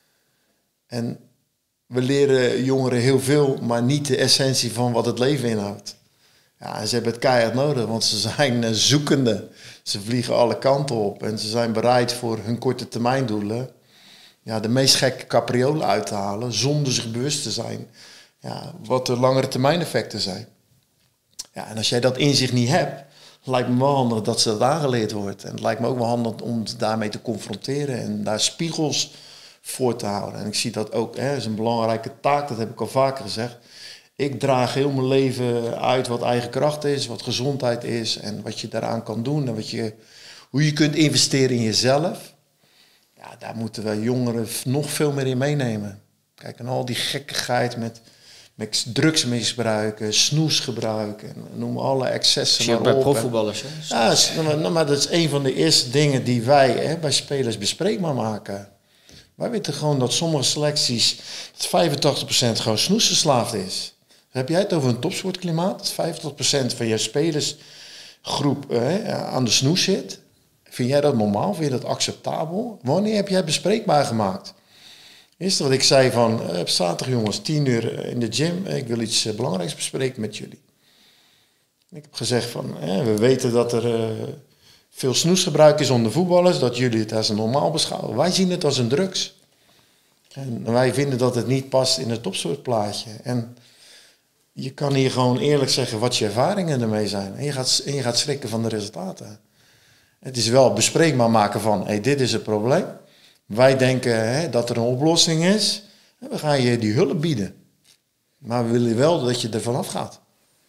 En we leren jongeren heel veel, maar niet de essentie van wat het leven inhoudt. Ja, en ze hebben het keihard nodig, want ze zijn uh, zoekende. Ze vliegen alle kanten op en ze zijn bereid voor hun korte termijn doelen ja, de meest gekke capriolen uit te halen, zonder zich bewust te zijn ja, wat de langere termijn effecten zijn. Ja, en als jij dat inzicht niet hebt, lijkt me wel handig dat ze dat aangeleerd wordt. En het lijkt me ook wel handig om daarmee te confronteren en daar spiegels voor te houden. En ik zie dat ook, hè, is een belangrijke taak, dat heb ik al vaker gezegd. Ik draag heel mijn leven uit wat eigen kracht is, wat gezondheid is en wat je daaraan kan doen en wat je, hoe je kunt investeren in jezelf. Ja, daar moeten wij jongeren nog veel meer in meenemen. Kijk, en al die gekkigheid met, met drugsmisbruik, snoesgebruik en noem alle excessen maar op. Bij profvoetballers, hè? Ja, maar dat is een van de eerste dingen die wij hè, bij spelers bespreekbaar maken. Wij weten gewoon dat sommige selecties, dat vijfentachtig procent gewoon snoesverslaafd is. Heb jij het over een topsportklimaat? Dat vijfentachtig procent van je spelersgroep eh, aan de snoes zit. Vind jij dat normaal? Vind je dat acceptabel? Wanneer heb jij het bespreekbaar gemaakt? Is dat wat ik zei van, uh, zaterdag jongens, tien uur in de gym. Ik wil iets uh, belangrijks bespreken met jullie. Ik heb gezegd van, eh, we weten dat er uh, veel snoesgebruik is onder voetballers. Dat jullie het als een normaal beschouwen. Wij zien het als een drugs. En wij vinden dat het niet past in het topsoortplaatje. En je kan hier gewoon eerlijk zeggen wat je ervaringen ermee zijn. En je gaat, en je gaat schrikken van de resultaten. Het is wel bespreekbaar maken van, hey, dit is het probleem. Wij denken hè, dat er een oplossing is. En we gaan je die hulp bieden. Maar we willen wel dat je er vanaf gaat.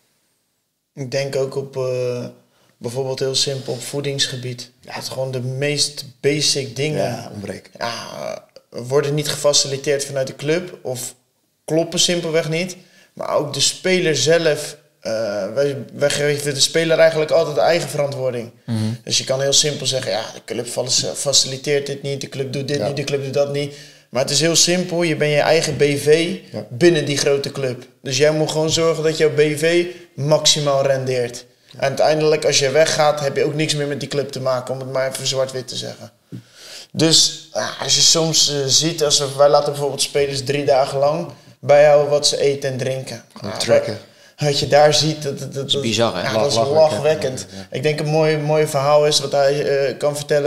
Ik denk ook op uh, bijvoorbeeld heel simpel op voedingsgebied. Ja. Dat gewoon de meest basic dingen ja, ontbreken. Ja, worden niet gefaciliteerd vanuit de club of kloppen simpelweg niet. Maar ook de speler zelf. Uh, wij, wij geven de speler eigenlijk altijd de eigen verantwoording. Mm-hmm. Dus je kan heel simpel zeggen, ja, de club faciliteert dit niet, de club doet dit ja. niet, de club doet dat niet. Maar het is heel simpel, je bent je eigen B V ja. binnen die grote club. Dus jij moet gewoon zorgen dat jouw B V maximaal rendeert. Ja. En uiteindelijk als je weggaat, heb je ook niks meer met die club te maken, om het maar even zwart-wit te zeggen. Dus uh, als je soms uh, ziet, als we, wij laten bijvoorbeeld spelers drie dagen lang bijhouden wat ze eten en drinken. Gewoon uh, tracken. Wat je daar ziet, dat, dat, dat, dat is bizar, hè? Ja, dat is lachwekkend. Ja, ja. Ik denk een mooi, mooi verhaal is wat hij uh, kan vertellen.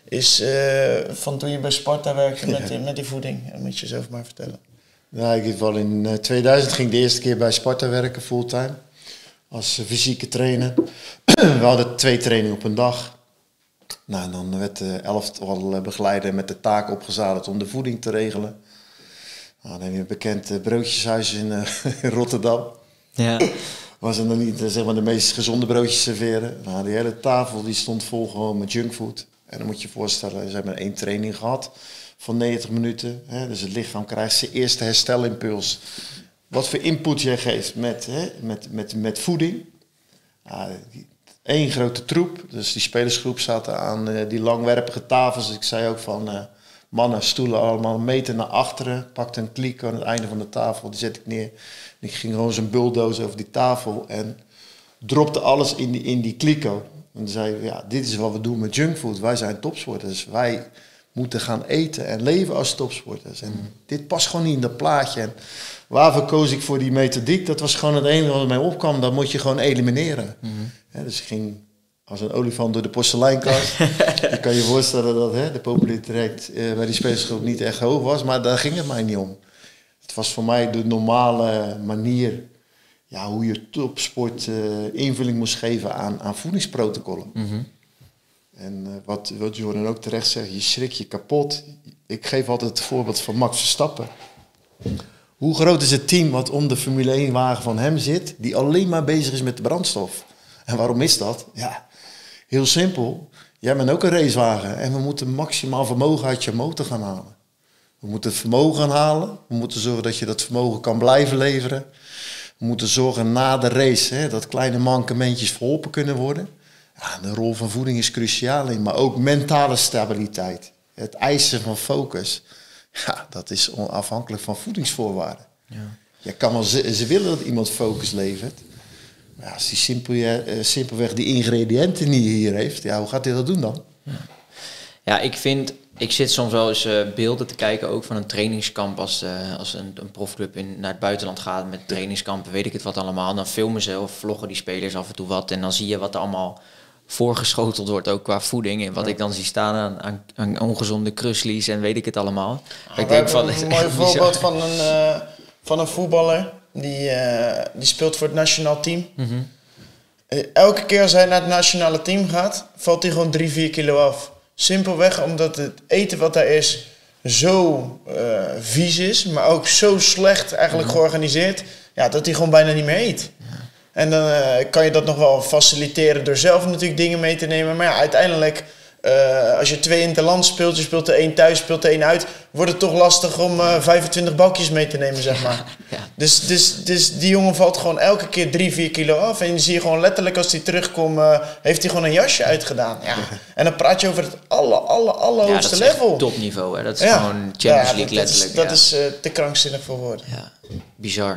is uh, van toen je bij Sparta werkte met, ja. met die voeding. Dat moet je zelf maar vertellen. Nou, in ieder geval in uh, tweeduizend ging ik de eerste keer bij Sparta werken, fulltime. Als uh, fysieke trainer. We hadden twee trainingen op een dag. Nou, dan werd de elftal begeleider met de taak opgezadeld om de voeding te regelen. Nou, dan heb je een bekend uh, broodjeshuis in, uh, in Rotterdam. Ja. Was er dan niet uh, zeg maar de meest gezonde broodjes serveren. Nou, die hele tafel die stond vol gewoon met junkfood. En dan moet je je voorstellen, ze hebben één training gehad van negentig minuten. Hè, dus het lichaam krijgt zijn eerste herstelimpuls. Wat voor input jij geeft met, hè, met, met, met voeding. Ja, Eén grote troep. Dus die spelersgroep zaten aan uh, die langwerpige tafels. Dus ik zei ook van uh, mannen, stoelen allemaal een meter naar achteren. Pakte een kliko aan het einde van de tafel. Die zet ik neer. En ik ging gewoon zo'n bulldozer over die tafel. En dropte alles in die, in die kliko. En dan zei ik, ja, dit is wat we doen met junkfood. Wij zijn topsporters. Wij moeten gaan eten en leven als topsporters. En mm. dit past gewoon niet in dat plaatje. En waarvoor koos ik voor die methodiek? Dat was gewoon het enige wat mij opkwam. Dat moet je gewoon elimineren. Mm. He, dus ik ging als een olifant door de porseleinkast. Je kan je voorstellen dat he, de populariteit uh, bij die spelersgroep niet echt hoog was. Maar daar ging het mij niet om. Het was voor mij de normale manier... Ja, hoe je topsport uh, invulling moest geven aan, aan voedingsprotocollen. Mm-hmm. En uh, wat, wat Jordan ook terecht zegt, je schrik je kapot. Ik geef altijd het voorbeeld van Max Verstappen. Hoe groot is het team wat om de Formule één wagen van hem zit, die alleen maar bezig is met de brandstof? En waarom is dat? Ja, heel simpel. Jij bent ook een racewagen en we moeten maximaal vermogen uit je motor gaan halen. We moeten het vermogen gaan halen. We moeten zorgen dat je dat vermogen kan blijven leveren. We moeten zorgen na de race hè, dat kleine mankementjes verholpen kunnen worden. Ja, de rol van voeding is cruciaal in, maar ook mentale stabiliteit. Het eisen van focus. Ja, dat is afhankelijk van voedingsvoorwaarden. Ja. Je kan wel ze, ze willen dat iemand focus levert. Maar ja, als hij simpel, uh, simpelweg die ingrediënten niet hier heeft, ja, hoe gaat hij dat doen dan? Ja, ja ik vind... Ik zit soms wel eens uh, beelden te kijken ook van een trainingskamp als, uh, als een, een profclub in, naar het buitenland gaat met trainingskampen, weet ik het wat allemaal. Dan filmen ze of vloggen die spelers af en toe wat en dan zie je wat er allemaal voorgeschoteld wordt, ook qua voeding. En wat ja. ik dan zie staan aan, aan, aan ongezonde kruslies en weet ik het allemaal. Ah, ik denk van, een mooi voorbeeld van een, uh, van een voetballer die, uh, die speelt voor het nationaal team. Mm-hmm. Uh, elke keer als hij naar het nationale team gaat, valt hij gewoon drie, vier kilo af. Simpelweg omdat het eten wat daar is zo uh, vies is, maar ook zo slecht eigenlijk mm-hmm. georganiseerd, ja, dat hij gewoon bijna niet meer eet. Ja. En dan uh, kan je dat nog wel faciliteren door zelf natuurlijk dingen mee te nemen. Maar ja, uiteindelijk, uh, als je twee interland speelt, je speelt er één thuis, speelt er één uit, wordt het toch lastig om uh, vijfentwintig bakjes mee te nemen, zeg maar. Ja, ja. Dus, dus, dus die jongen valt gewoon elke keer drie, vier kilo af. En je zie je gewoon letterlijk als hij terugkomt, uh, heeft hij gewoon een jasje uitgedaan. Ja. En dan praat je over het aller, aller, allerhoogste ja, dat is level. topniveau, hè? Dat is ja. gewoon Champions ja, League dat, letterlijk. Dat ja. is, dat is uh, te krankzinnig voor woorden. Ja, bizar.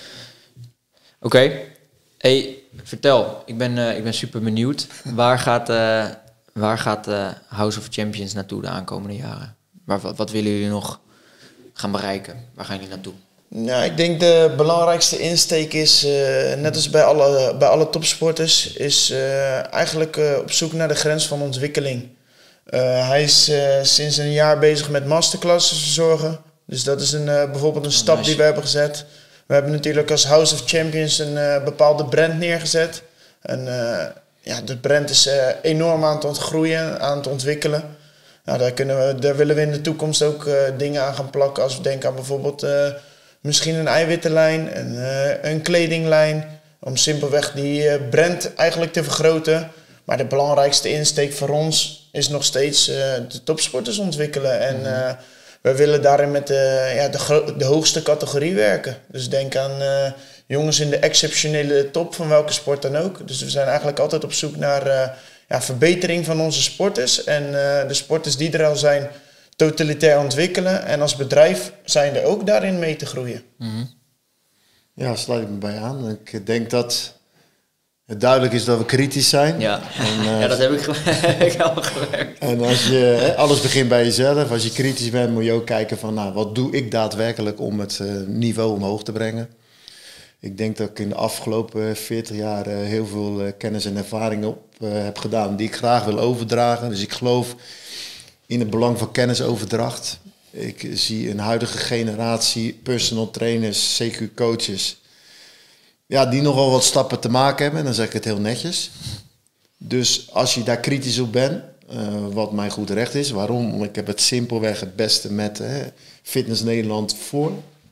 Oké. Okay. Hey, vertel. Ik ben, uh, ik ben super benieuwd. Waar gaat, uh, waar gaat uh, House of Champions naartoe de aankomende jaren? Waar, wat, wat willen jullie nog gaan bereiken? Waar gaan jullie naartoe? Nou, ik denk de belangrijkste insteek is, uh, net als bij alle, bij alle topsporters, is uh, eigenlijk uh, op zoek naar de grens van ontwikkeling. Uh, hij is uh, sinds een jaar bezig met masterclasses verzorgen. Dus dat is een, uh, bijvoorbeeld een oh, stap nice. die we hebben gezet. We hebben natuurlijk als House of Champions een uh, bepaalde brand neergezet. En uh, ja, de brand is uh, enorm aan het ontgroeien, aan het ontwikkelen. Nou, daar, kunnen we, daar willen we in de toekomst ook uh, dingen aan gaan plakken. Als we denken aan bijvoorbeeld uh, misschien een eiwittenlijn, een, uh, een kledinglijn. Om simpelweg die uh, brand eigenlijk te vergroten. Maar de belangrijkste insteek voor ons is nog steeds uh, de topsporters ontwikkelen. En uh, we willen daarin met de, ja, de, gro- de hoogste categorie werken. Dus denk aan uh, jongens in de exceptionele top van welke sport dan ook. Dus we zijn eigenlijk altijd op zoek naar uh, ja, verbetering van onze sporters. En uh, de sporters die er al zijn, totalitair ontwikkelen. En als bedrijf zijn er ook daarin mee te groeien. Mm-hmm. Ja, sluit ik me bij aan. Ik denk dat het duidelijk is dat we kritisch zijn. Ja, en, uh, ja dat heb ik, heb ik al gemerkt. En als je, hè, alles begint bij jezelf. Als je kritisch bent, moet je ook kijken van, nou, wat doe ik daadwerkelijk om het uh, niveau omhoog te brengen. Ik denk dat ik in de afgelopen veertig jaar uh, heel veel uh, kennis en ervaring op uh, heb gedaan die ik graag wil overdragen. Dus ik geloof in het belang van kennisoverdracht. Ik zie een huidige generatie personal trainers, C Q-coaches... Ja, die nogal wat stappen te maken hebben. En dan zeg ik het heel netjes. Dus als je daar kritisch op bent, uh, wat mijn goed recht is. Waarom? Ik heb het simpelweg het beste met uh, Fitness Nederland voor.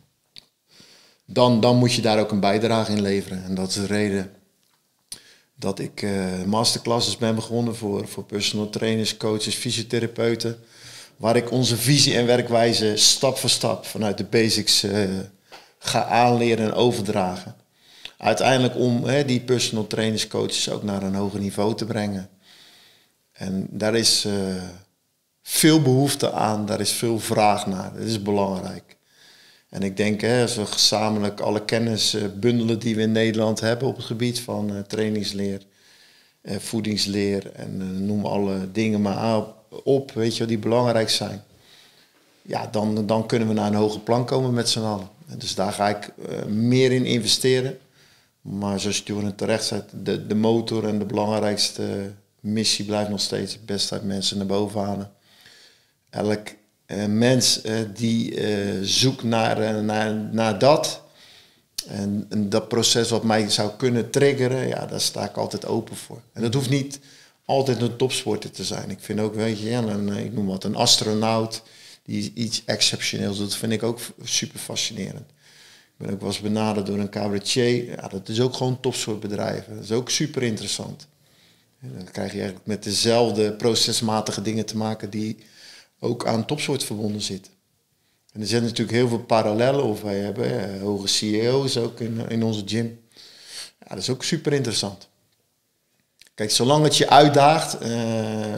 Dan, dan moet je daar ook een bijdrage in leveren. En dat is de reden dat ik uh, masterclasses ben begonnen voor, voor personal trainers, coaches, fysiotherapeuten. Waar ik onze visie en werkwijze stap voor stap vanuit de basics uh, ga aanleren en overdragen. Uiteindelijk om hè, die personal trainers, coaches ook naar een hoger niveau te brengen. En daar is uh, veel behoefte aan, daar is veel vraag naar. Dat is belangrijk. En ik denk, hè, als we gezamenlijk alle kennis uh, bundelen die we in Nederland hebben op het gebied van uh, trainingsleer, uh, voedingsleer en uh, noem alle dingen maar op, weet je wel, die belangrijk zijn. Ja, dan, dan kunnen we naar een hoger plan komen met z'n allen. En dus daar ga ik uh, meer in investeren. Maar zoals Stuart terecht zegt, de, de motor en de belangrijkste missie blijft nog steeds het best uit mensen naar boven halen. Elk uh, mens uh, die uh, zoekt naar, uh, naar, naar dat. En, en dat proces wat mij zou kunnen triggeren, ja, daar sta ik altijd open voor. En dat hoeft niet altijd een topsporter te zijn. Ik vind ook, weet je, ja, een, ik noem wat, een astronaut die iets exceptioneels doet, vind ik ook super fascinerend. Ik ben ook wel eens benaderd door een cabaretier. Ja, dat is ook gewoon topsoortbedrijven. Dat is ook super interessant. En dan krijg je eigenlijk met dezelfde procesmatige dingen te maken die ook aan topsoort verbonden zitten. En er zijn natuurlijk heel veel parallellen. Of wij hebben eh, hoge C E O's ook in, in onze gym. Ja, dat is ook super interessant. Kijk, zolang het je uitdaagt, uh,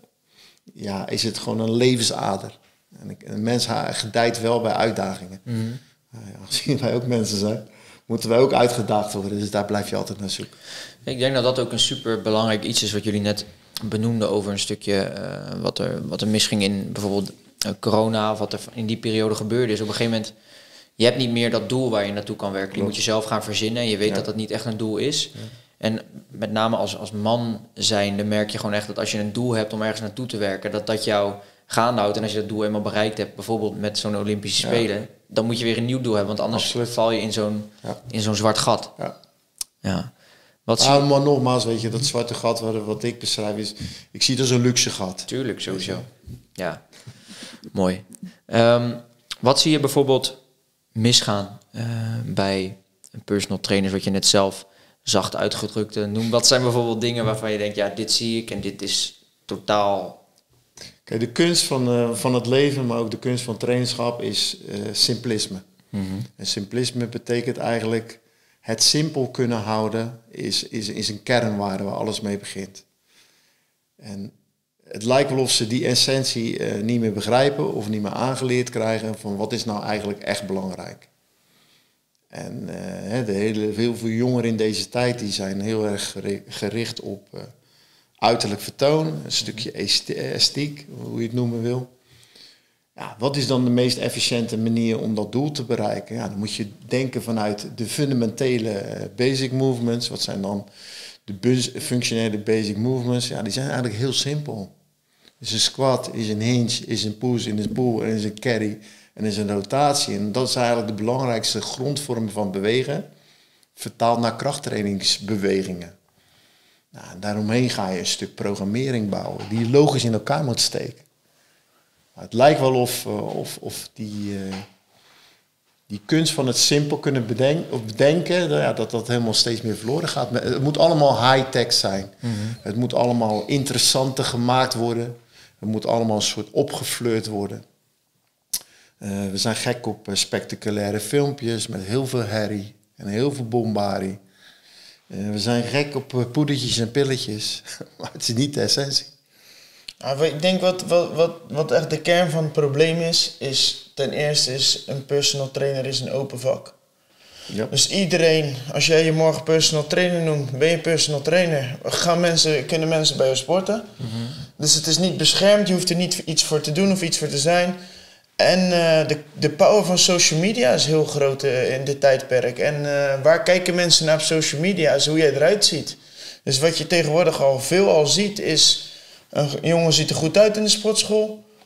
ja, is het gewoon een levensader. En ik, een mens gedijt wel bij uitdagingen. Mm-hmm. Nou ja, aangezien wij ook mensen zijn, moeten wij ook uitgedaagd worden. Dus daar blijf je altijd naar zoeken. Ik denk dat dat ook een super belangrijk iets is wat jullie net benoemden over een stukje uh, wat, er, wat er misging in bijvoorbeeld uh, corona, of wat er in die periode gebeurde is. Op een gegeven moment, je hebt niet meer dat doel waar je naartoe kan werken. Je moet jezelf gaan verzinnen en je weet ja. dat dat niet echt een doel is. Ja. En met name als, als man zijnde merk je gewoon echt dat als je een doel hebt om ergens naartoe te werken, dat dat jou gaande houdt. En als je dat doel eenmaal bereikt hebt, bijvoorbeeld met zo'n Olympische Spelen, ja. dan moet je weer een nieuw doel hebben, want anders Absoluut. val je in zo'n, ja. in zo'n zwart gat. Ja. Ja. Wat zie ah, maar nogmaals, weet je, dat zwarte gat wat, wat ik beschrijf is, ik zie dat als een luxe gat. Tuurlijk, sowieso. Ja, mooi. Um, wat zie je bijvoorbeeld misgaan uh, bij een personal trainer, wat je net zelf zacht uitgedrukt noemt? Wat zijn bijvoorbeeld dingen waarvan je denkt, ja, dit zie ik en dit is totaal... Kijk, de kunst van, uh, van het leven, maar ook de kunst van trainerschap is uh, simplisme. Mm-hmm. En simplisme betekent eigenlijk het simpel kunnen houden is, is, is een kernwaarde waar alles mee begint. En het lijkt wel of ze die essentie uh, niet meer begrijpen of niet meer aangeleerd krijgen van wat is nou eigenlijk echt belangrijk. En uh, de hele, heel veel jongeren in deze tijd die zijn heel erg gericht op uh, uiterlijk vertoon, een stukje esthetiek, hoe je het noemen wil. Ja, wat is dan de meest efficiënte manier om dat doel te bereiken? Ja, dan moet je denken vanuit de fundamentele uh, basic movements. Wat zijn dan de bus- functionele basic movements? Ja, die zijn eigenlijk heel simpel. Is een squat, is een hinge, is een push, is een pull en is een carry en is een rotatie. En dat is eigenlijk de belangrijkste grondvorm van bewegen, vertaald naar krachttrainingsbewegingen. Nou, daaromheen ga je een stuk programmering bouwen die logisch in elkaar moet steken. Het lijkt wel of, of, of die, uh, die kunst van het simpel kunnen bedenken, of bedenken, ja, dat dat helemaal steeds meer verloren gaat. Het moet allemaal high-tech zijn. Mm-hmm. Het moet allemaal interessanter gemaakt worden. Het moet allemaal een soort opgefleurd worden. Uh, we zijn gek op uh, spectaculaire filmpjes met heel veel herrie en heel veel bombarie. Uh, we zijn gek op uh, poedertjes en pilletjes, maar het is niet de essentie. Nou, ik denk wat, wat, wat, wat echt de kern van het probleem is, is ten eerste is een personal trainer is een open vak. Ja. Dus iedereen, als jij je morgen personal trainer noemt, ben je personal trainer. Gaan mensen, kunnen mensen bij je sporten. Mm-hmm. Dus het is niet beschermd, je hoeft er niet iets voor te doen of iets voor te zijn. En uh, de, de power van social media is heel groot uh, in dit tijdperk. En uh, waar kijken mensen naar op social media is hoe jij eruit ziet. Dus wat je tegenwoordig al veel al ziet is, een jongen ziet er goed uit in de sportschool.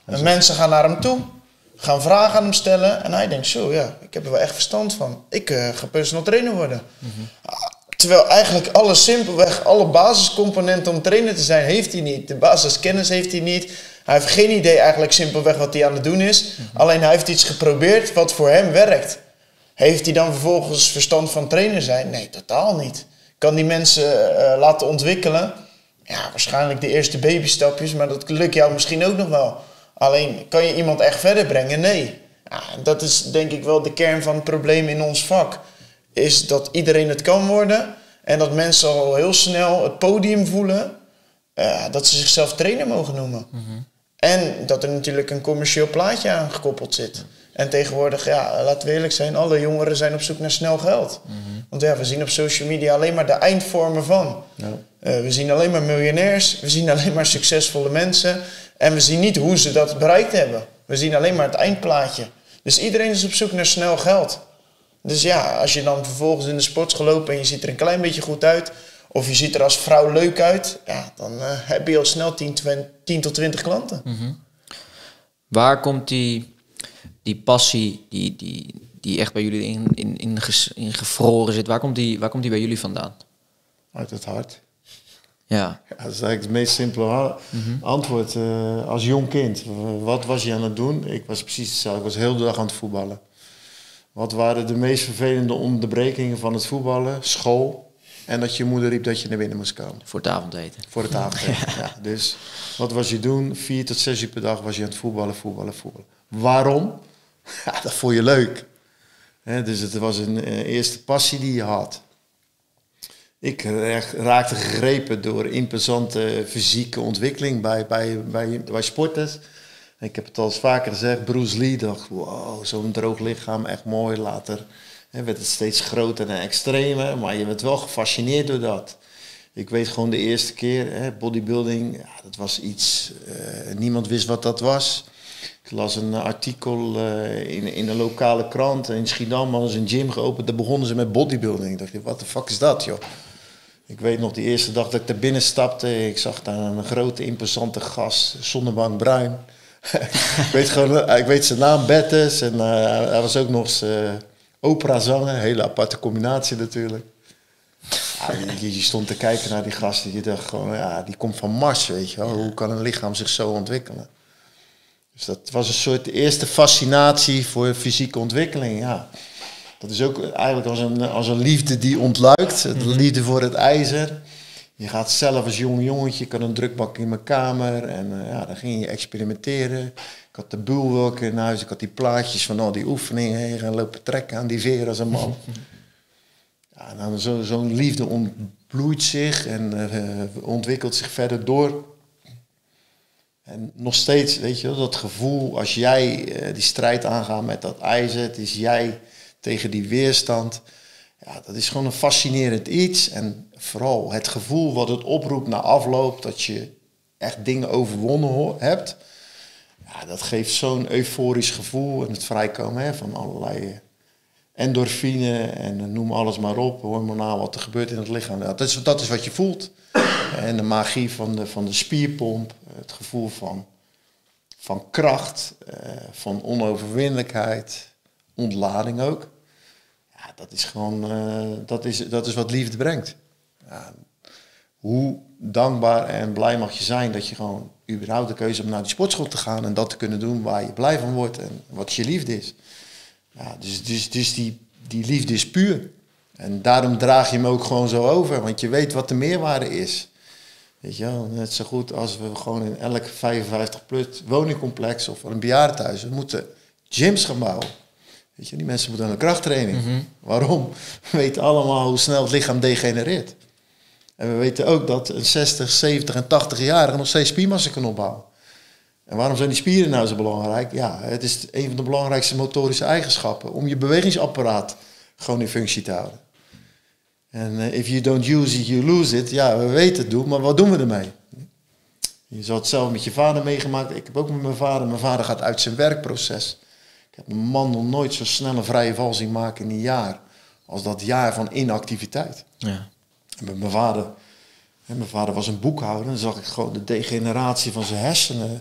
En mensen gaan naar hem toe, gaan vragen aan hem stellen. En hij denkt zo, ja, ik heb er wel echt verstand van. Ik uh, ga personal trainer worden. Mm-hmm. Terwijl eigenlijk alle simpelweg, alle basiscomponenten om trainer te zijn, heeft hij niet. De basiskennis heeft hij niet. Hij heeft geen idee eigenlijk simpelweg wat hij aan het doen is. Mm-hmm. Alleen hij heeft iets geprobeerd wat voor hem werkt. Heeft hij dan vervolgens verstand van trainer zijn? Nee, totaal niet. Kan die mensen uh, laten ontwikkelen? Ja, waarschijnlijk de eerste babystapjes, maar dat lukt jou misschien ook nog wel. Alleen, kan je iemand echt verder brengen? Nee. Ja, dat is denk ik wel de kern van het probleem in ons vak. Is dat iedereen het kan worden en dat mensen al heel snel het podium voelen uh, dat ze zichzelf trainer mogen noemen. Mm-hmm. En dat er natuurlijk een commercieel plaatje aan gekoppeld zit. En tegenwoordig, ja, laten we eerlijk zijn, alle jongeren zijn op zoek naar snel geld. Mm-hmm. Want ja, we zien op social media alleen maar de eindvormen van. Ja. Uh, we zien alleen maar miljonairs, we zien alleen maar succesvolle mensen. En we zien niet hoe ze dat bereikt hebben. We zien alleen maar het eindplaatje. Dus iedereen is op zoek naar snel geld. Dus ja, als je dan vervolgens in de sportschool loopt en je ziet er een klein beetje goed uit, of je ziet er als vrouw leuk uit, ja, dan uh, heb je al snel tien tot twintig klanten. Mm-hmm. Waar komt die, die passie die, die, die echt bij jullie in, in, in, ges, in gevroren zit, waar komt, die, waar komt die bij jullie vandaan? Uit het hart. Ja. Ja, dat is eigenlijk het meest simpele ha- mm-hmm. antwoord. Uh, als jong kind, wat was je aan het doen? Ik was precies hetzelfde. Ik was heel de dag aan het voetballen. Wat waren de meest vervelende onderbrekingen van het voetballen? School. En dat je moeder riep dat je naar binnen moest komen. Voor het avondeten. Voor het avondeten, ja. ja. Dus wat was je doen? Vier tot zes uur per dag was je aan het voetballen, voetballen, voetballen. Waarom? Ja, dat vond je leuk. He, dus het was een uh, eerste passie die je had. Ik raakte gegrepen door imposante fysieke ontwikkeling bij, bij, bij, bij sporters. Ik heb het al eens vaker gezegd, Bruce Lee dacht, wow, zo'n droog lichaam, echt mooi. Later hè, werd het steeds groter en extremer, maar je werd wel gefascineerd door dat. Ik weet gewoon de eerste keer, hè, bodybuilding, ja, dat was iets, uh, niemand wist wat dat was. Ik las een artikel uh, in, in een lokale krant in Schiedam, hadden ze een gym geopend, daar begonnen ze met bodybuilding. Ik dacht, wat de fuck is dat, joh? Ik weet nog, die eerste dag dat ik daar binnen stapte, ik zag daar een grote, imposante gast, zonnebank bruin. ik weet gewoon, ik weet zijn naam, Bettes, en uh, hij was ook nog eens uh, operazanger, een hele aparte combinatie natuurlijk. Ja, je, je stond te kijken naar die gast en je dacht gewoon, ja, die komt van Mars, weet je wel. Hoe kan een lichaam zich zo ontwikkelen? Dus dat was een soort eerste fascinatie voor fysieke ontwikkeling, ja. Dat is ook eigenlijk als een, als een liefde die ontluikt, de liefde voor het ijzer. Je gaat zelf als jong jongetje, ik had een drukbak in mijn kamer en uh, ja, dan ging je experimenteren. Ik had de bulwark in huis, ik had die plaatjes van al die oefeningen heen gaan lopen trekken aan die veren als een man. Ja, dan zo, zo'n liefde ontbloeit zich en uh, ontwikkelt zich verder door. En nog steeds, weet je wel, dat gevoel als jij uh, die strijd aangaat met dat ijzer, het is jij tegen die weerstand. Ja, dat is gewoon een fascinerend iets. En vooral het gevoel wat het oproept na afloop, dat je echt dingen overwonnen hebt. Ja, dat geeft zo'n euforisch gevoel. En het vrijkomen hè, van allerlei endorfine en noem alles maar op. Hormonaal wat er gebeurt in het lichaam. Ja, dat, is, dat is wat je voelt. En de magie van de, van de spierpomp. Het gevoel van, van kracht, eh, van onoverwinnelijkheid, ontlading ook. Ja, dat is gewoon, uh, dat is, dat is wat liefde brengt. Ja, hoe dankbaar en blij mag je zijn dat je gewoon überhaupt de keuze hebt om naar die sportschool te gaan en dat te kunnen doen waar je blij van wordt en wat je liefde is. Ja, dus dus, dus die, die liefde is puur. En daarom draag je hem ook gewoon zo over, want je weet wat de meerwaarde is. Weet je wel, net zo goed als we gewoon in elk vijfenvijftig plus woningcomplex of een bejaardentehuis, we moeten gyms gaan bouwen. Weet je, die mensen moeten aan de krachttraining. Mm-hmm. Waarom? We weten allemaal hoe snel het lichaam degenereert. En we weten ook dat een zestig, zeventig en tachtig-jarige nog steeds spiermassa kan opbouwen. En waarom zijn die spieren nou zo belangrijk? Ja, het is een van de belangrijkste motorische eigenschappen om je bewegingsapparaat gewoon in functie te houden. En uh, if you don't use it, you lose it. Ja, we weten het doen, maar wat doen we ermee? Je zal het zelf met je vader meegemaakt. Ik heb ook met mijn vader. Mijn vader gaat uit zijn werkproces. Ik heb een man nog nooit zo snel een vrije val zien maken in een jaar als dat jaar van inactiviteit. Ja. En met mijn vader, en mijn vader was een boekhouder, dan zag ik gewoon de degeneratie van zijn hersenen.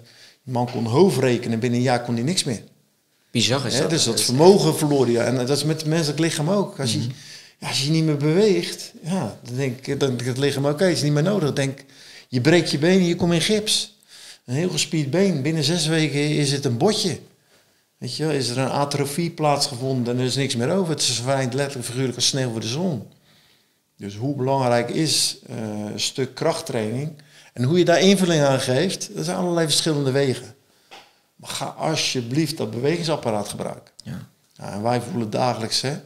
man kon hoofdrekenen, binnen een jaar kon hij niks meer. Bizar is He, dat. dus dat vermogen verloor hij. En dat is met het menselijk lichaam ook. Als je, mm-hmm. ja, als je niet meer beweegt, ja, dan denk ik, dan het lichaam, oké, okay, is niet meer nodig. Denk, je breekt je been en je komt in gips. Een heel gespierd been. Binnen zes weken is het een botje. Weet je, is er een atrofie plaatsgevonden en er is niks meer over. Het verdwijnt letterlijk figuurlijk als sneeuw voor de zon. Dus hoe belangrijk is uh, een stuk krachttraining en hoe je daar invulling aan geeft, dat zijn allerlei verschillende wegen. Maar ga alsjeblieft dat bewegingsapparaat gebruiken. Ja. Ja, en wij voelen dagelijks hè,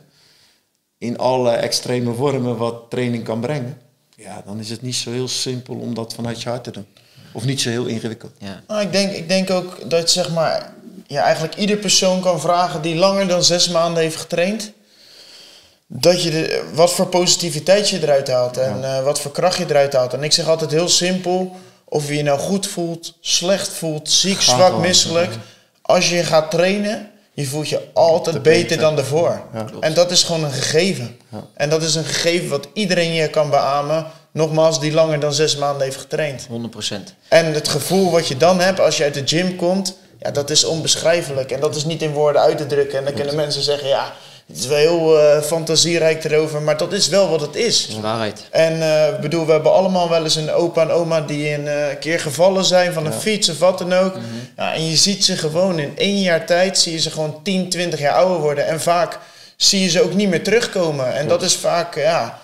in alle extreme vormen wat training kan brengen. Ja, dan is het niet zo heel simpel om dat vanuit je hart te doen. Of niet zo heel ingewikkeld. Ja. Nou, ik, denk, ik denk ook dat zeg maar, ja, eigenlijk ieder persoon kan vragen die langer dan zes maanden heeft getraind. Dat je de, wat voor positiviteit je eruit haalt en ja. uh, wat voor kracht je eruit haalt. En ik zeg altijd heel simpel, of je je nou goed voelt, slecht voelt, ziek, Gaat zwak, misselijk. Ja. Als je gaat trainen, je voelt je altijd beter, beter dan daarvoor. Ja, en dat is gewoon een gegeven. Ja. En dat is een gegeven wat iedereen je kan beamen. Nogmaals, die langer dan zes maanden heeft getraind. honderd procent. En het gevoel wat je dan hebt als je uit de gym komt, ja, dat is onbeschrijfelijk. En dat is niet in woorden uit te drukken. En dan kunnen mensen zeggen, ja, het is wel heel uh, fantasierijk erover, maar dat is wel wat het is. Dat is waarheid. En uh, bedoel, we hebben allemaal wel eens een opa en oma die een uh, keer gevallen zijn van een ja. fiets of wat dan ook. Mm-hmm. Ja, en je ziet ze gewoon in één jaar tijd, zie je ze gewoon tien, twintig jaar ouder worden. En vaak zie je ze ook niet meer terugkomen. En ja. dat is vaak, ja,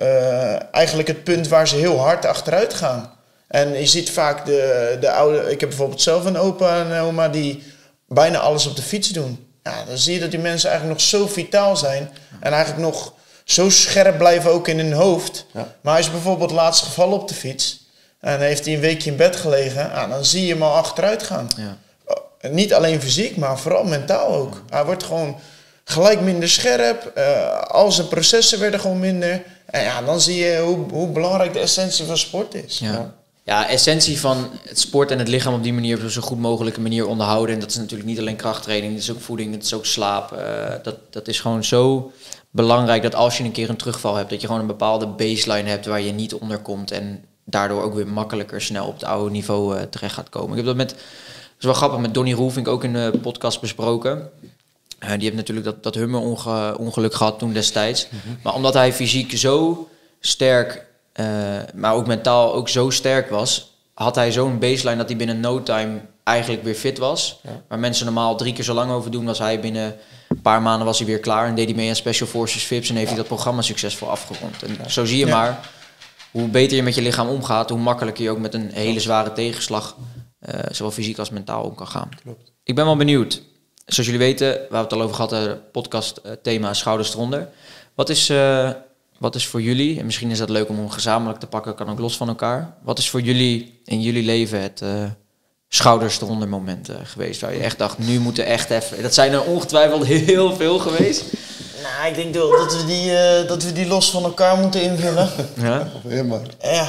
uh, eigenlijk het punt waar ze heel hard achteruit gaan. En je ziet vaak de, de oude, ik heb bijvoorbeeld zelf een opa en oma die bijna alles op de fiets doen. Ja, dan zie je dat die mensen eigenlijk nog zo vitaal zijn. En eigenlijk nog zo scherp blijven ook in hun hoofd. Ja. Maar hij is bijvoorbeeld laatst gevallen op de fiets. En heeft hij een weekje in bed gelegen. Ja, dan zie je hem al achteruit gaan. Ja. Uh, niet alleen fysiek, maar vooral mentaal ook. Ja. Hij wordt gewoon gelijk minder scherp. Uh, al zijn processen werden gewoon minder. En ja, dan zie je hoe, hoe belangrijk de essentie van sport is. Ja. Ja. Ja, essentie van het sport en het lichaam op die manier op zo'n goed mogelijke manier onderhouden. En dat is natuurlijk niet alleen krachttraining, het is ook voeding, het is ook slaap. Uh, dat, dat is gewoon zo belangrijk dat als je een keer een terugval hebt, dat je gewoon een bepaalde baseline hebt waar je niet onder komt. En daardoor ook weer makkelijker snel op het oude niveau uh, terecht gaat komen. Ik heb dat met, dat is wel grappig, met Donnie Roelvink ook in de podcast besproken. Uh, die heeft natuurlijk dat, dat Hummer onge, ongeluk gehad toen destijds. Mm-hmm. Maar omdat hij fysiek zo sterk... Uh, maar ook mentaal ook zo sterk was, had hij zo'n baseline dat hij binnen no time eigenlijk weer fit was. Ja. Waar mensen normaal drie keer zo lang over doen, was hij binnen een paar maanden was hij weer klaar. En deed hij mee aan Special Forces V I P S en heeft ja. hij dat programma succesvol afgerond. En ja. zo zie je ja. maar, hoe beter je met je lichaam omgaat, hoe makkelijker je ook met een hele zware tegenslag, uh, zowel fysiek als mentaal om kan gaan. Klopt. Ik ben wel benieuwd. Zoals jullie weten, we hebben het al over gehad, het podcast uh, thema Schouders eronder. Wat is... Uh, Wat is voor jullie, en misschien is dat leuk om hem gezamenlijk te pakken, kan ook los van elkaar. Wat is voor jullie in jullie leven het uh, schouders eronder moment uh, geweest? Waar je echt dacht, nu moeten echt even... Dat zijn er ongetwijfeld heel veel geweest. Nou, ik denk dat we die, uh, dat we die los van elkaar moeten invullen. Ja? Ja, maar. Ja.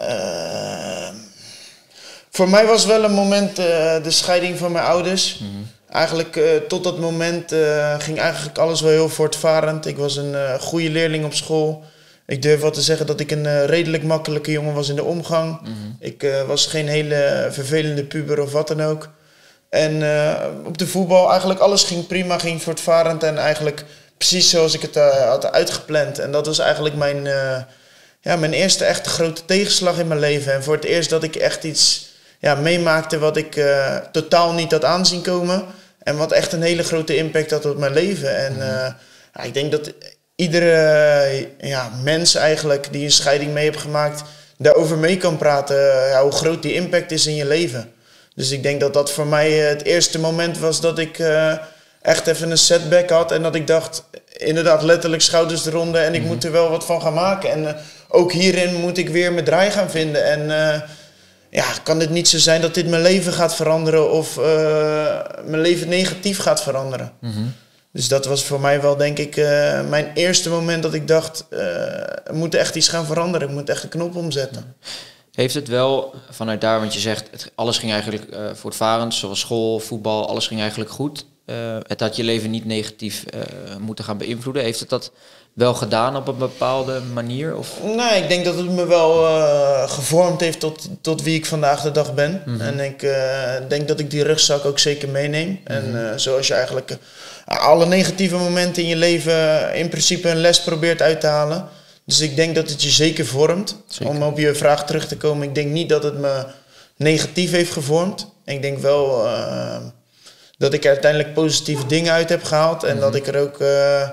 Uh, voor mij was wel een moment uh, de scheiding van mijn ouders. Mm-hmm. Eigenlijk uh, tot dat moment uh, ging eigenlijk alles wel heel voortvarend. Ik was een uh, goede leerling op school. Ik durf wel te zeggen dat ik een uh, redelijk makkelijke jongen was in de omgang. Mm-hmm. Ik uh, was geen hele vervelende puber of wat dan ook. En uh, op de voetbal eigenlijk alles ging prima, ging voortvarend. En eigenlijk precies zoals ik het uh, had uitgepland. En dat was eigenlijk mijn, uh, ja, mijn eerste echte grote tegenslag in mijn leven. En voor het eerst dat ik echt iets ja, meemaakte wat ik uh, totaal niet had aanzien komen. En wat echt een hele grote impact had op mijn leven. En uh, ja, ik denk dat iedere uh, ja, mens eigenlijk die een scheiding mee heeft gemaakt, daarover mee kan praten. Uh, ja, hoe groot die impact is in je leven. Dus ik denk dat dat voor mij uh, het eerste moment was dat ik uh, echt even een setback had. En dat ik dacht, inderdaad letterlijk schouders eronder. En ik mm-hmm. moet er wel wat van gaan maken. En uh, ook hierin moet ik weer mijn draai gaan vinden. En... Uh, Ja, kan het niet zo zijn dat dit mijn leven gaat veranderen of uh, mijn leven negatief gaat veranderen. Mm-hmm. Dus dat was voor mij wel, denk ik, uh, mijn eerste moment dat ik dacht, uh, er moet echt iets gaan veranderen. Ik moet echt een knop omzetten. Heeft het wel vanuit daar, want je zegt, het, alles ging eigenlijk uh, voortvarend, zoals school, voetbal, alles ging eigenlijk goed. Uh, het had je leven niet negatief uh, moeten gaan beïnvloeden. Heeft het dat wel gedaan op een bepaalde manier? Of? Nee, ik denk dat het me wel uh, gevormd heeft tot, tot wie ik vandaag de dag ben. Mm-hmm. En ik uh, denk dat ik die rugzak ook zeker meeneem. Mm-hmm. En uh, zoals je eigenlijk uh, alle negatieve momenten in je leven in principe een les probeert uit te halen. Dus ik denk dat het je zeker vormt. Zeker. Om op je vraag terug te komen. Ik denk niet dat het me negatief heeft gevormd. Ik denk wel uh, dat ik er uiteindelijk positieve dingen uit heb gehaald. En mm-hmm. dat ik er ook uh,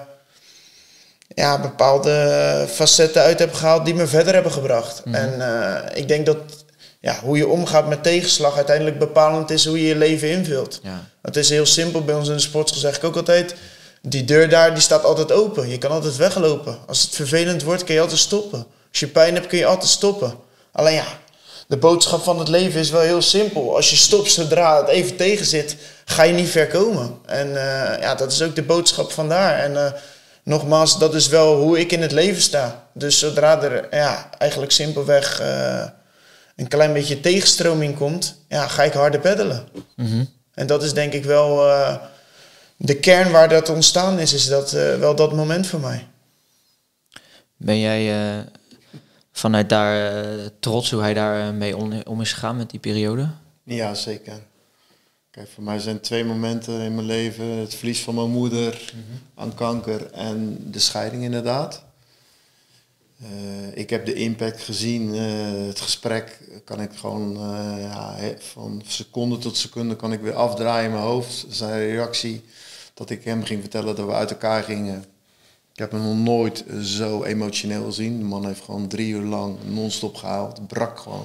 ja, bepaalde facetten uit heb gehaald die me verder hebben gebracht. Mm-hmm. En uh, ik denk dat ja, hoe je omgaat met tegenslag uiteindelijk bepalend is hoe je je leven invult. Ja. Het is heel simpel. Bij ons in de sportschool zeg ik ook altijd, die deur daar die staat altijd open. Je kan altijd weglopen. Als het vervelend wordt kun je altijd stoppen. Als je pijn hebt kun je altijd stoppen. Alleen ja, de boodschap van het leven is wel heel simpel. Als je stopt zodra het even tegen zit, ga je niet ver komen. En uh, ja, dat is ook de boodschap vandaar. En uh, nogmaals, dat is wel hoe ik in het leven sta. Dus zodra er ja, eigenlijk simpelweg uh, een klein beetje tegenstroming komt, ja, ga ik harder peddelen. Mm-hmm. En dat is denk ik wel uh, de kern waar dat ontstaan is, is dat uh, wel dat moment voor mij. Ben jij uh, vanuit daar uh, trots hoe hij daar mee om, om is gegaan met die periode? Ja, zeker. Kijk, voor mij zijn twee momenten in mijn leven. Het verlies van mijn moeder mm-hmm. aan kanker en de scheiding inderdaad. Uh, ik heb de impact gezien. Uh, het gesprek kan ik gewoon uh, ja, van seconde tot seconde kan ik weer afdraaien in mijn hoofd. Zijn reactie dat ik hem ging vertellen dat we uit elkaar gingen. Ik heb hem nog nooit zo emotioneel gezien. De man heeft gewoon drie uur lang non-stop gehaald. Brak gewoon.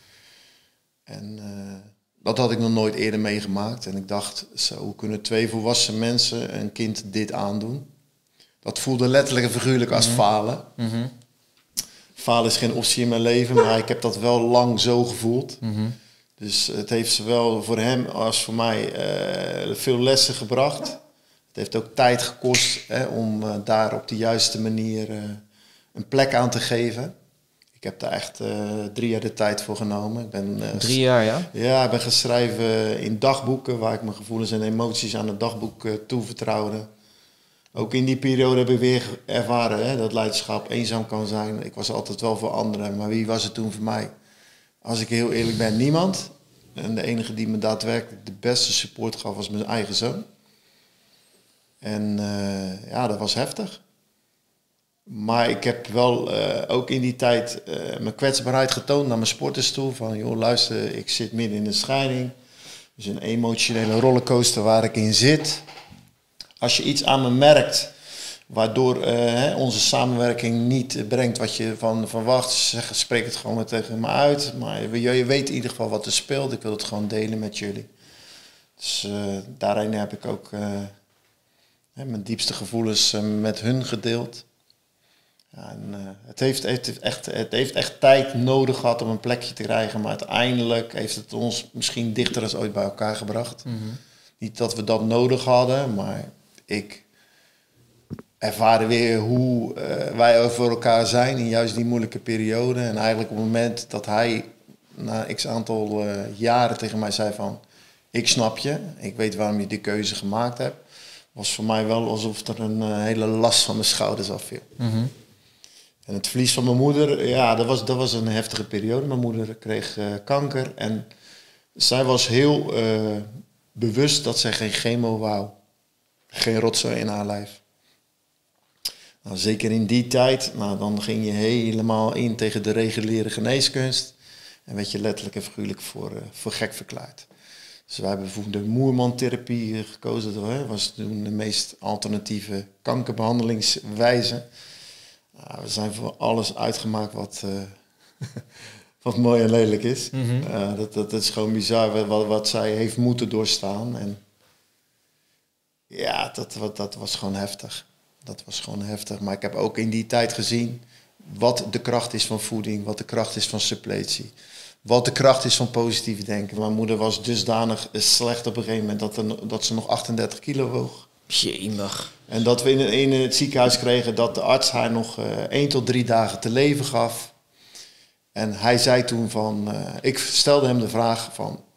En uh, dat had ik nog nooit eerder meegemaakt. En ik dacht, zo, hoe kunnen twee volwassen mensen een kind dit aandoen? Dat voelde letterlijk en figuurlijk als mm-hmm. falen. Mm-hmm. Falen is geen optie in mijn leven, maar ik heb dat wel lang zo gevoeld. Mm-hmm. Dus het heeft zowel voor hem als voor mij uh, veel lessen gebracht. Het heeft ook tijd gekost hè, om uh, daar op de juiste manier uh, een plek aan te geven. Ik heb daar echt uh, drie jaar de tijd voor genomen. Ik ben, uh, drie jaar, ja? Ja, ik ben gaan schrijven in dagboeken, waar ik mijn gevoelens en emoties aan het dagboek uh, toevertrouwde. Ook in die periode heb ik weer ervaren hè, dat leiderschap eenzaam kan zijn. Ik was altijd wel voor anderen, maar wie was het toen voor mij? Als ik heel eerlijk ben, niemand. En de enige die me daadwerkelijk de beste support gaf was mijn eigen zoon. En uh, ja, dat was heftig. Maar ik heb wel uh, ook in die tijd uh, mijn kwetsbaarheid getoond naar mijn sporters toe. Van joh, luister, ik zit midden in de scheiding. Dus een emotionele rollercoaster waar ik in zit. Als je iets aan me merkt, waardoor uh, hè, onze samenwerking niet brengt wat je van verwacht, zeg, spreek het gewoon maar tegen me uit. Maar je, je weet in ieder geval wat er speelt. Ik wil het gewoon delen met jullie. Dus uh, daarin heb ik ook uh, hè, mijn diepste gevoelens uh, met hun gedeeld. Ja, en, uh, het, heeft, het, heeft echt, het heeft echt tijd nodig gehad om een plekje te krijgen. Maar uiteindelijk heeft het ons misschien dichter dan ooit bij elkaar gebracht. Mm-hmm. Niet dat we dat nodig hadden, maar ik ervaarde weer hoe uh, wij er voor elkaar zijn in juist die moeilijke periode. En eigenlijk op het moment dat hij na x aantal uh, jaren tegen mij zei van, ik snap je, ik weet waarom je die keuze gemaakt hebt, was voor mij wel alsof er een uh, hele last van mijn schouders afviel. Mm-hmm. En het verlies van mijn moeder, ja, dat was, dat was een heftige periode. Mijn moeder kreeg uh, kanker en zij was heel uh, bewust dat zij geen chemo wou. Geen rotzooi in haar lijf. Nou, zeker in die tijd, nou, dan ging je helemaal in tegen de reguliere geneeskunst. En werd je letterlijk en figuurlijk voor, uh, voor gek verklaard. Dus wij hebben bijvoorbeeld de Moerman-therapie gekozen. Dat hè, was toen de meest alternatieve kankerbehandelingswijze. Nou, we zijn voor alles uitgemaakt wat, uh, wat mooi en lelijk is. Mm-hmm. Uh, dat, dat, dat is gewoon bizar wat, wat zij heeft moeten doorstaan. En ja, dat, dat, dat was gewoon heftig. Dat was gewoon heftig. Maar ik heb ook in die tijd gezien wat de kracht is van voeding, wat de kracht is van suppletie, wat de kracht is van positief denken. Mijn moeder was dusdanig slecht op een gegeven moment dat, er, dat ze nog achtendertig kilo woog. Jemig. En dat we in, in het ziekenhuis kregen dat de arts haar nog uh, één tot drie dagen te leven gaf. En hij zei toen van, uh, ik stelde hem de vraag van,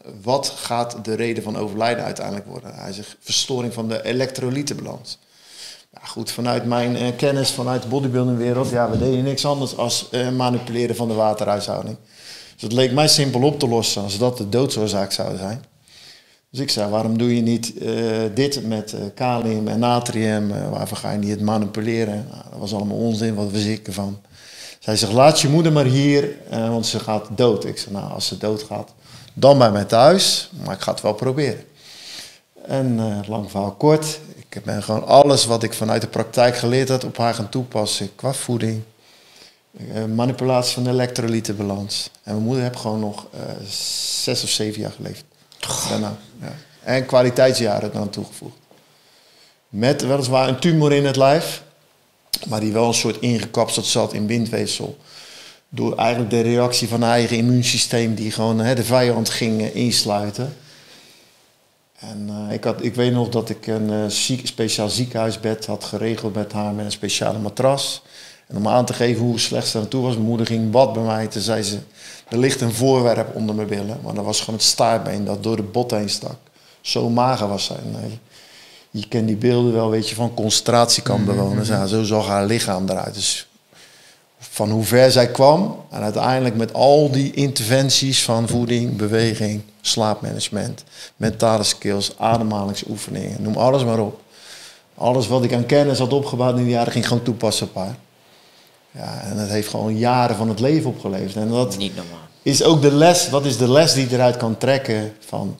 wat gaat de reden van overlijden uiteindelijk worden? Hij zegt verstoring van de elektrolytenbalans. Nou goed, vanuit mijn uh, kennis, vanuit de bodybuildingwereld, ja, we deden niks anders als uh, manipuleren van de waterhuishouding. Dus het leek mij simpel op te lossen als dat de doodsoorzaak zou zijn. Dus ik zei, waarom doe je niet uh, dit met uh, kalium en natrium? Uh, waarvoor ga je niet het manipuleren? Nou, dat was allemaal onzin, wat was ik ervan? Zij zegt, laat je moeder maar hier, uh, want ze gaat dood. Ik zeg, nou, als ze dood gaat, dan bij mij thuis. Maar ik ga het wel proberen. En uh, lang verhaal kort. Ik ben gewoon alles wat ik vanuit de praktijk geleerd had op haar gaan toepassen. Qua voeding, uh, manipulatie van de elektrolytenbalans. En mijn moeder heeft gewoon nog uh, zes of zeven jaar geleefd. Daarna, ja. En kwaliteitsjaren eraan toegevoegd. Met weliswaar een tumor in het lijf, maar die wel een soort ingekapseld zat in bindweefsel. Door eigenlijk de reactie van haar eigen immuunsysteem die gewoon hè, de vijand ging uh, insluiten. En uh, ik, had, ik weet nog dat ik een uh, ziek, speciaal ziekenhuisbed had geregeld met haar met een speciale matras. En om aan te geven hoe slecht ze aan toe was, mijn moeder ging bad bij mij. Toen zei ze, er ligt een voorwerp onder mijn billen. Maar dat was gewoon het staartbeen dat door de bot heen stak. Zo mager was zij. Nee. Je kent die beelden wel, weet je, van concentratiekampbewoners. Mm-hmm. Ja, zo zag haar lichaam eruit. Dus van hoe ver zij kwam. En uiteindelijk met al die interventies van voeding, beweging, slaapmanagement, mentale skills, ademhalingsoefeningen. Noem alles maar op. Alles wat ik aan kennis had opgebouwd in die jaren ging gewoon toepassen op haar. Ja, en dat heeft gewoon jaren van het leven opgeleverd. En dat niet normaal. Is ook de les, wat is de les die je eruit kan trekken van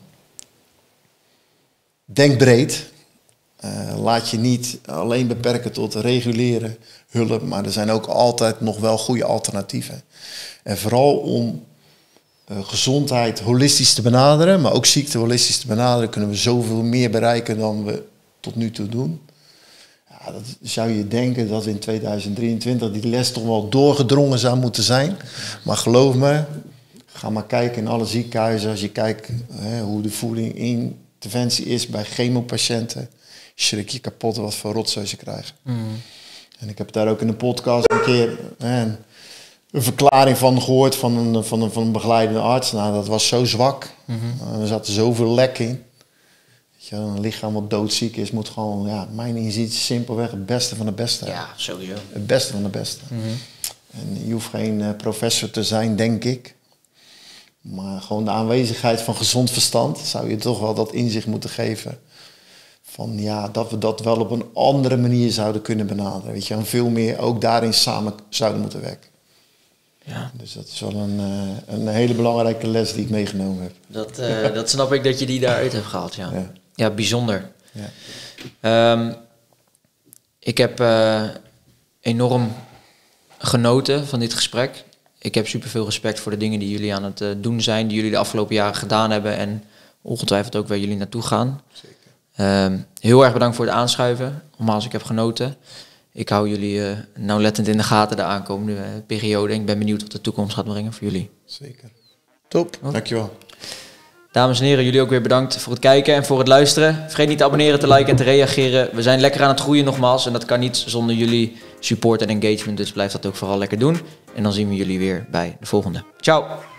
denk breed. Uh, laat je niet alleen beperken tot reguleren, hulp, maar er zijn ook altijd nog wel goede alternatieven. En vooral om uh, gezondheid holistisch te benaderen, maar ook ziekte holistisch te benaderen, kunnen we zoveel meer bereiken dan we tot nu toe doen. Ja, dat zou je denken dat in tweeduizend drieëntwintig die les toch wel doorgedrongen zou moeten zijn. Maar geloof me, ga maar kijken in alle ziekenhuizen. Als je kijkt hè, hoe de voeding interventie is bij chemopatiënten, schrik je kapot wat voor rotzooi ze krijgen. Mm. En ik heb daar ook in een podcast een keer hè, een verklaring van gehoord van een, van, een, van een begeleidende arts. Nou, dat was zo zwak. Mm-hmm. Er zaten zoveel lek in. Een lichaam wat doodziek is, moet gewoon, ja, mijn inziens simpelweg het beste van de beste. Ja, sowieso. Het beste van de beste. Mm-hmm. En je hoeft geen uh, professor te zijn, denk ik. Maar gewoon de aanwezigheid van gezond verstand zou je toch wel dat inzicht moeten geven. Van ja, dat we dat wel op een andere manier zouden kunnen benaderen. Weet je, en veel meer ook daarin samen zouden moeten werken. Ja. Dus dat is wel een, uh, een hele belangrijke les die ik meegenomen heb. Dat, uh, dat snap ik dat je die daaruit hebt gehaald, ja. Ja. Ja, bijzonder. Ja. Um, ik heb uh, enorm genoten van dit gesprek. Ik heb superveel respect voor de dingen die jullie aan het uh, doen zijn, die jullie de afgelopen jaren gedaan hebben en ongetwijfeld ook waar jullie naartoe gaan. Zeker. Um, heel erg bedankt voor het aanschuiven. Nogmaals, ik heb genoten. Ik hou jullie uh, nauwlettend in de gaten de aankomende uh, periode. Ik ben benieuwd wat de toekomst gaat brengen voor jullie. Zeker. Top, wat? Dankjewel. Dames en heren, jullie ook weer bedankt voor het kijken en voor het luisteren. Vergeet niet te abonneren, te liken en te reageren. We zijn lekker aan het groeien nogmaals en dat kan niet zonder jullie support en engagement. Dus blijf dat ook vooral lekker doen. En dan zien we jullie weer bij de volgende. Ciao!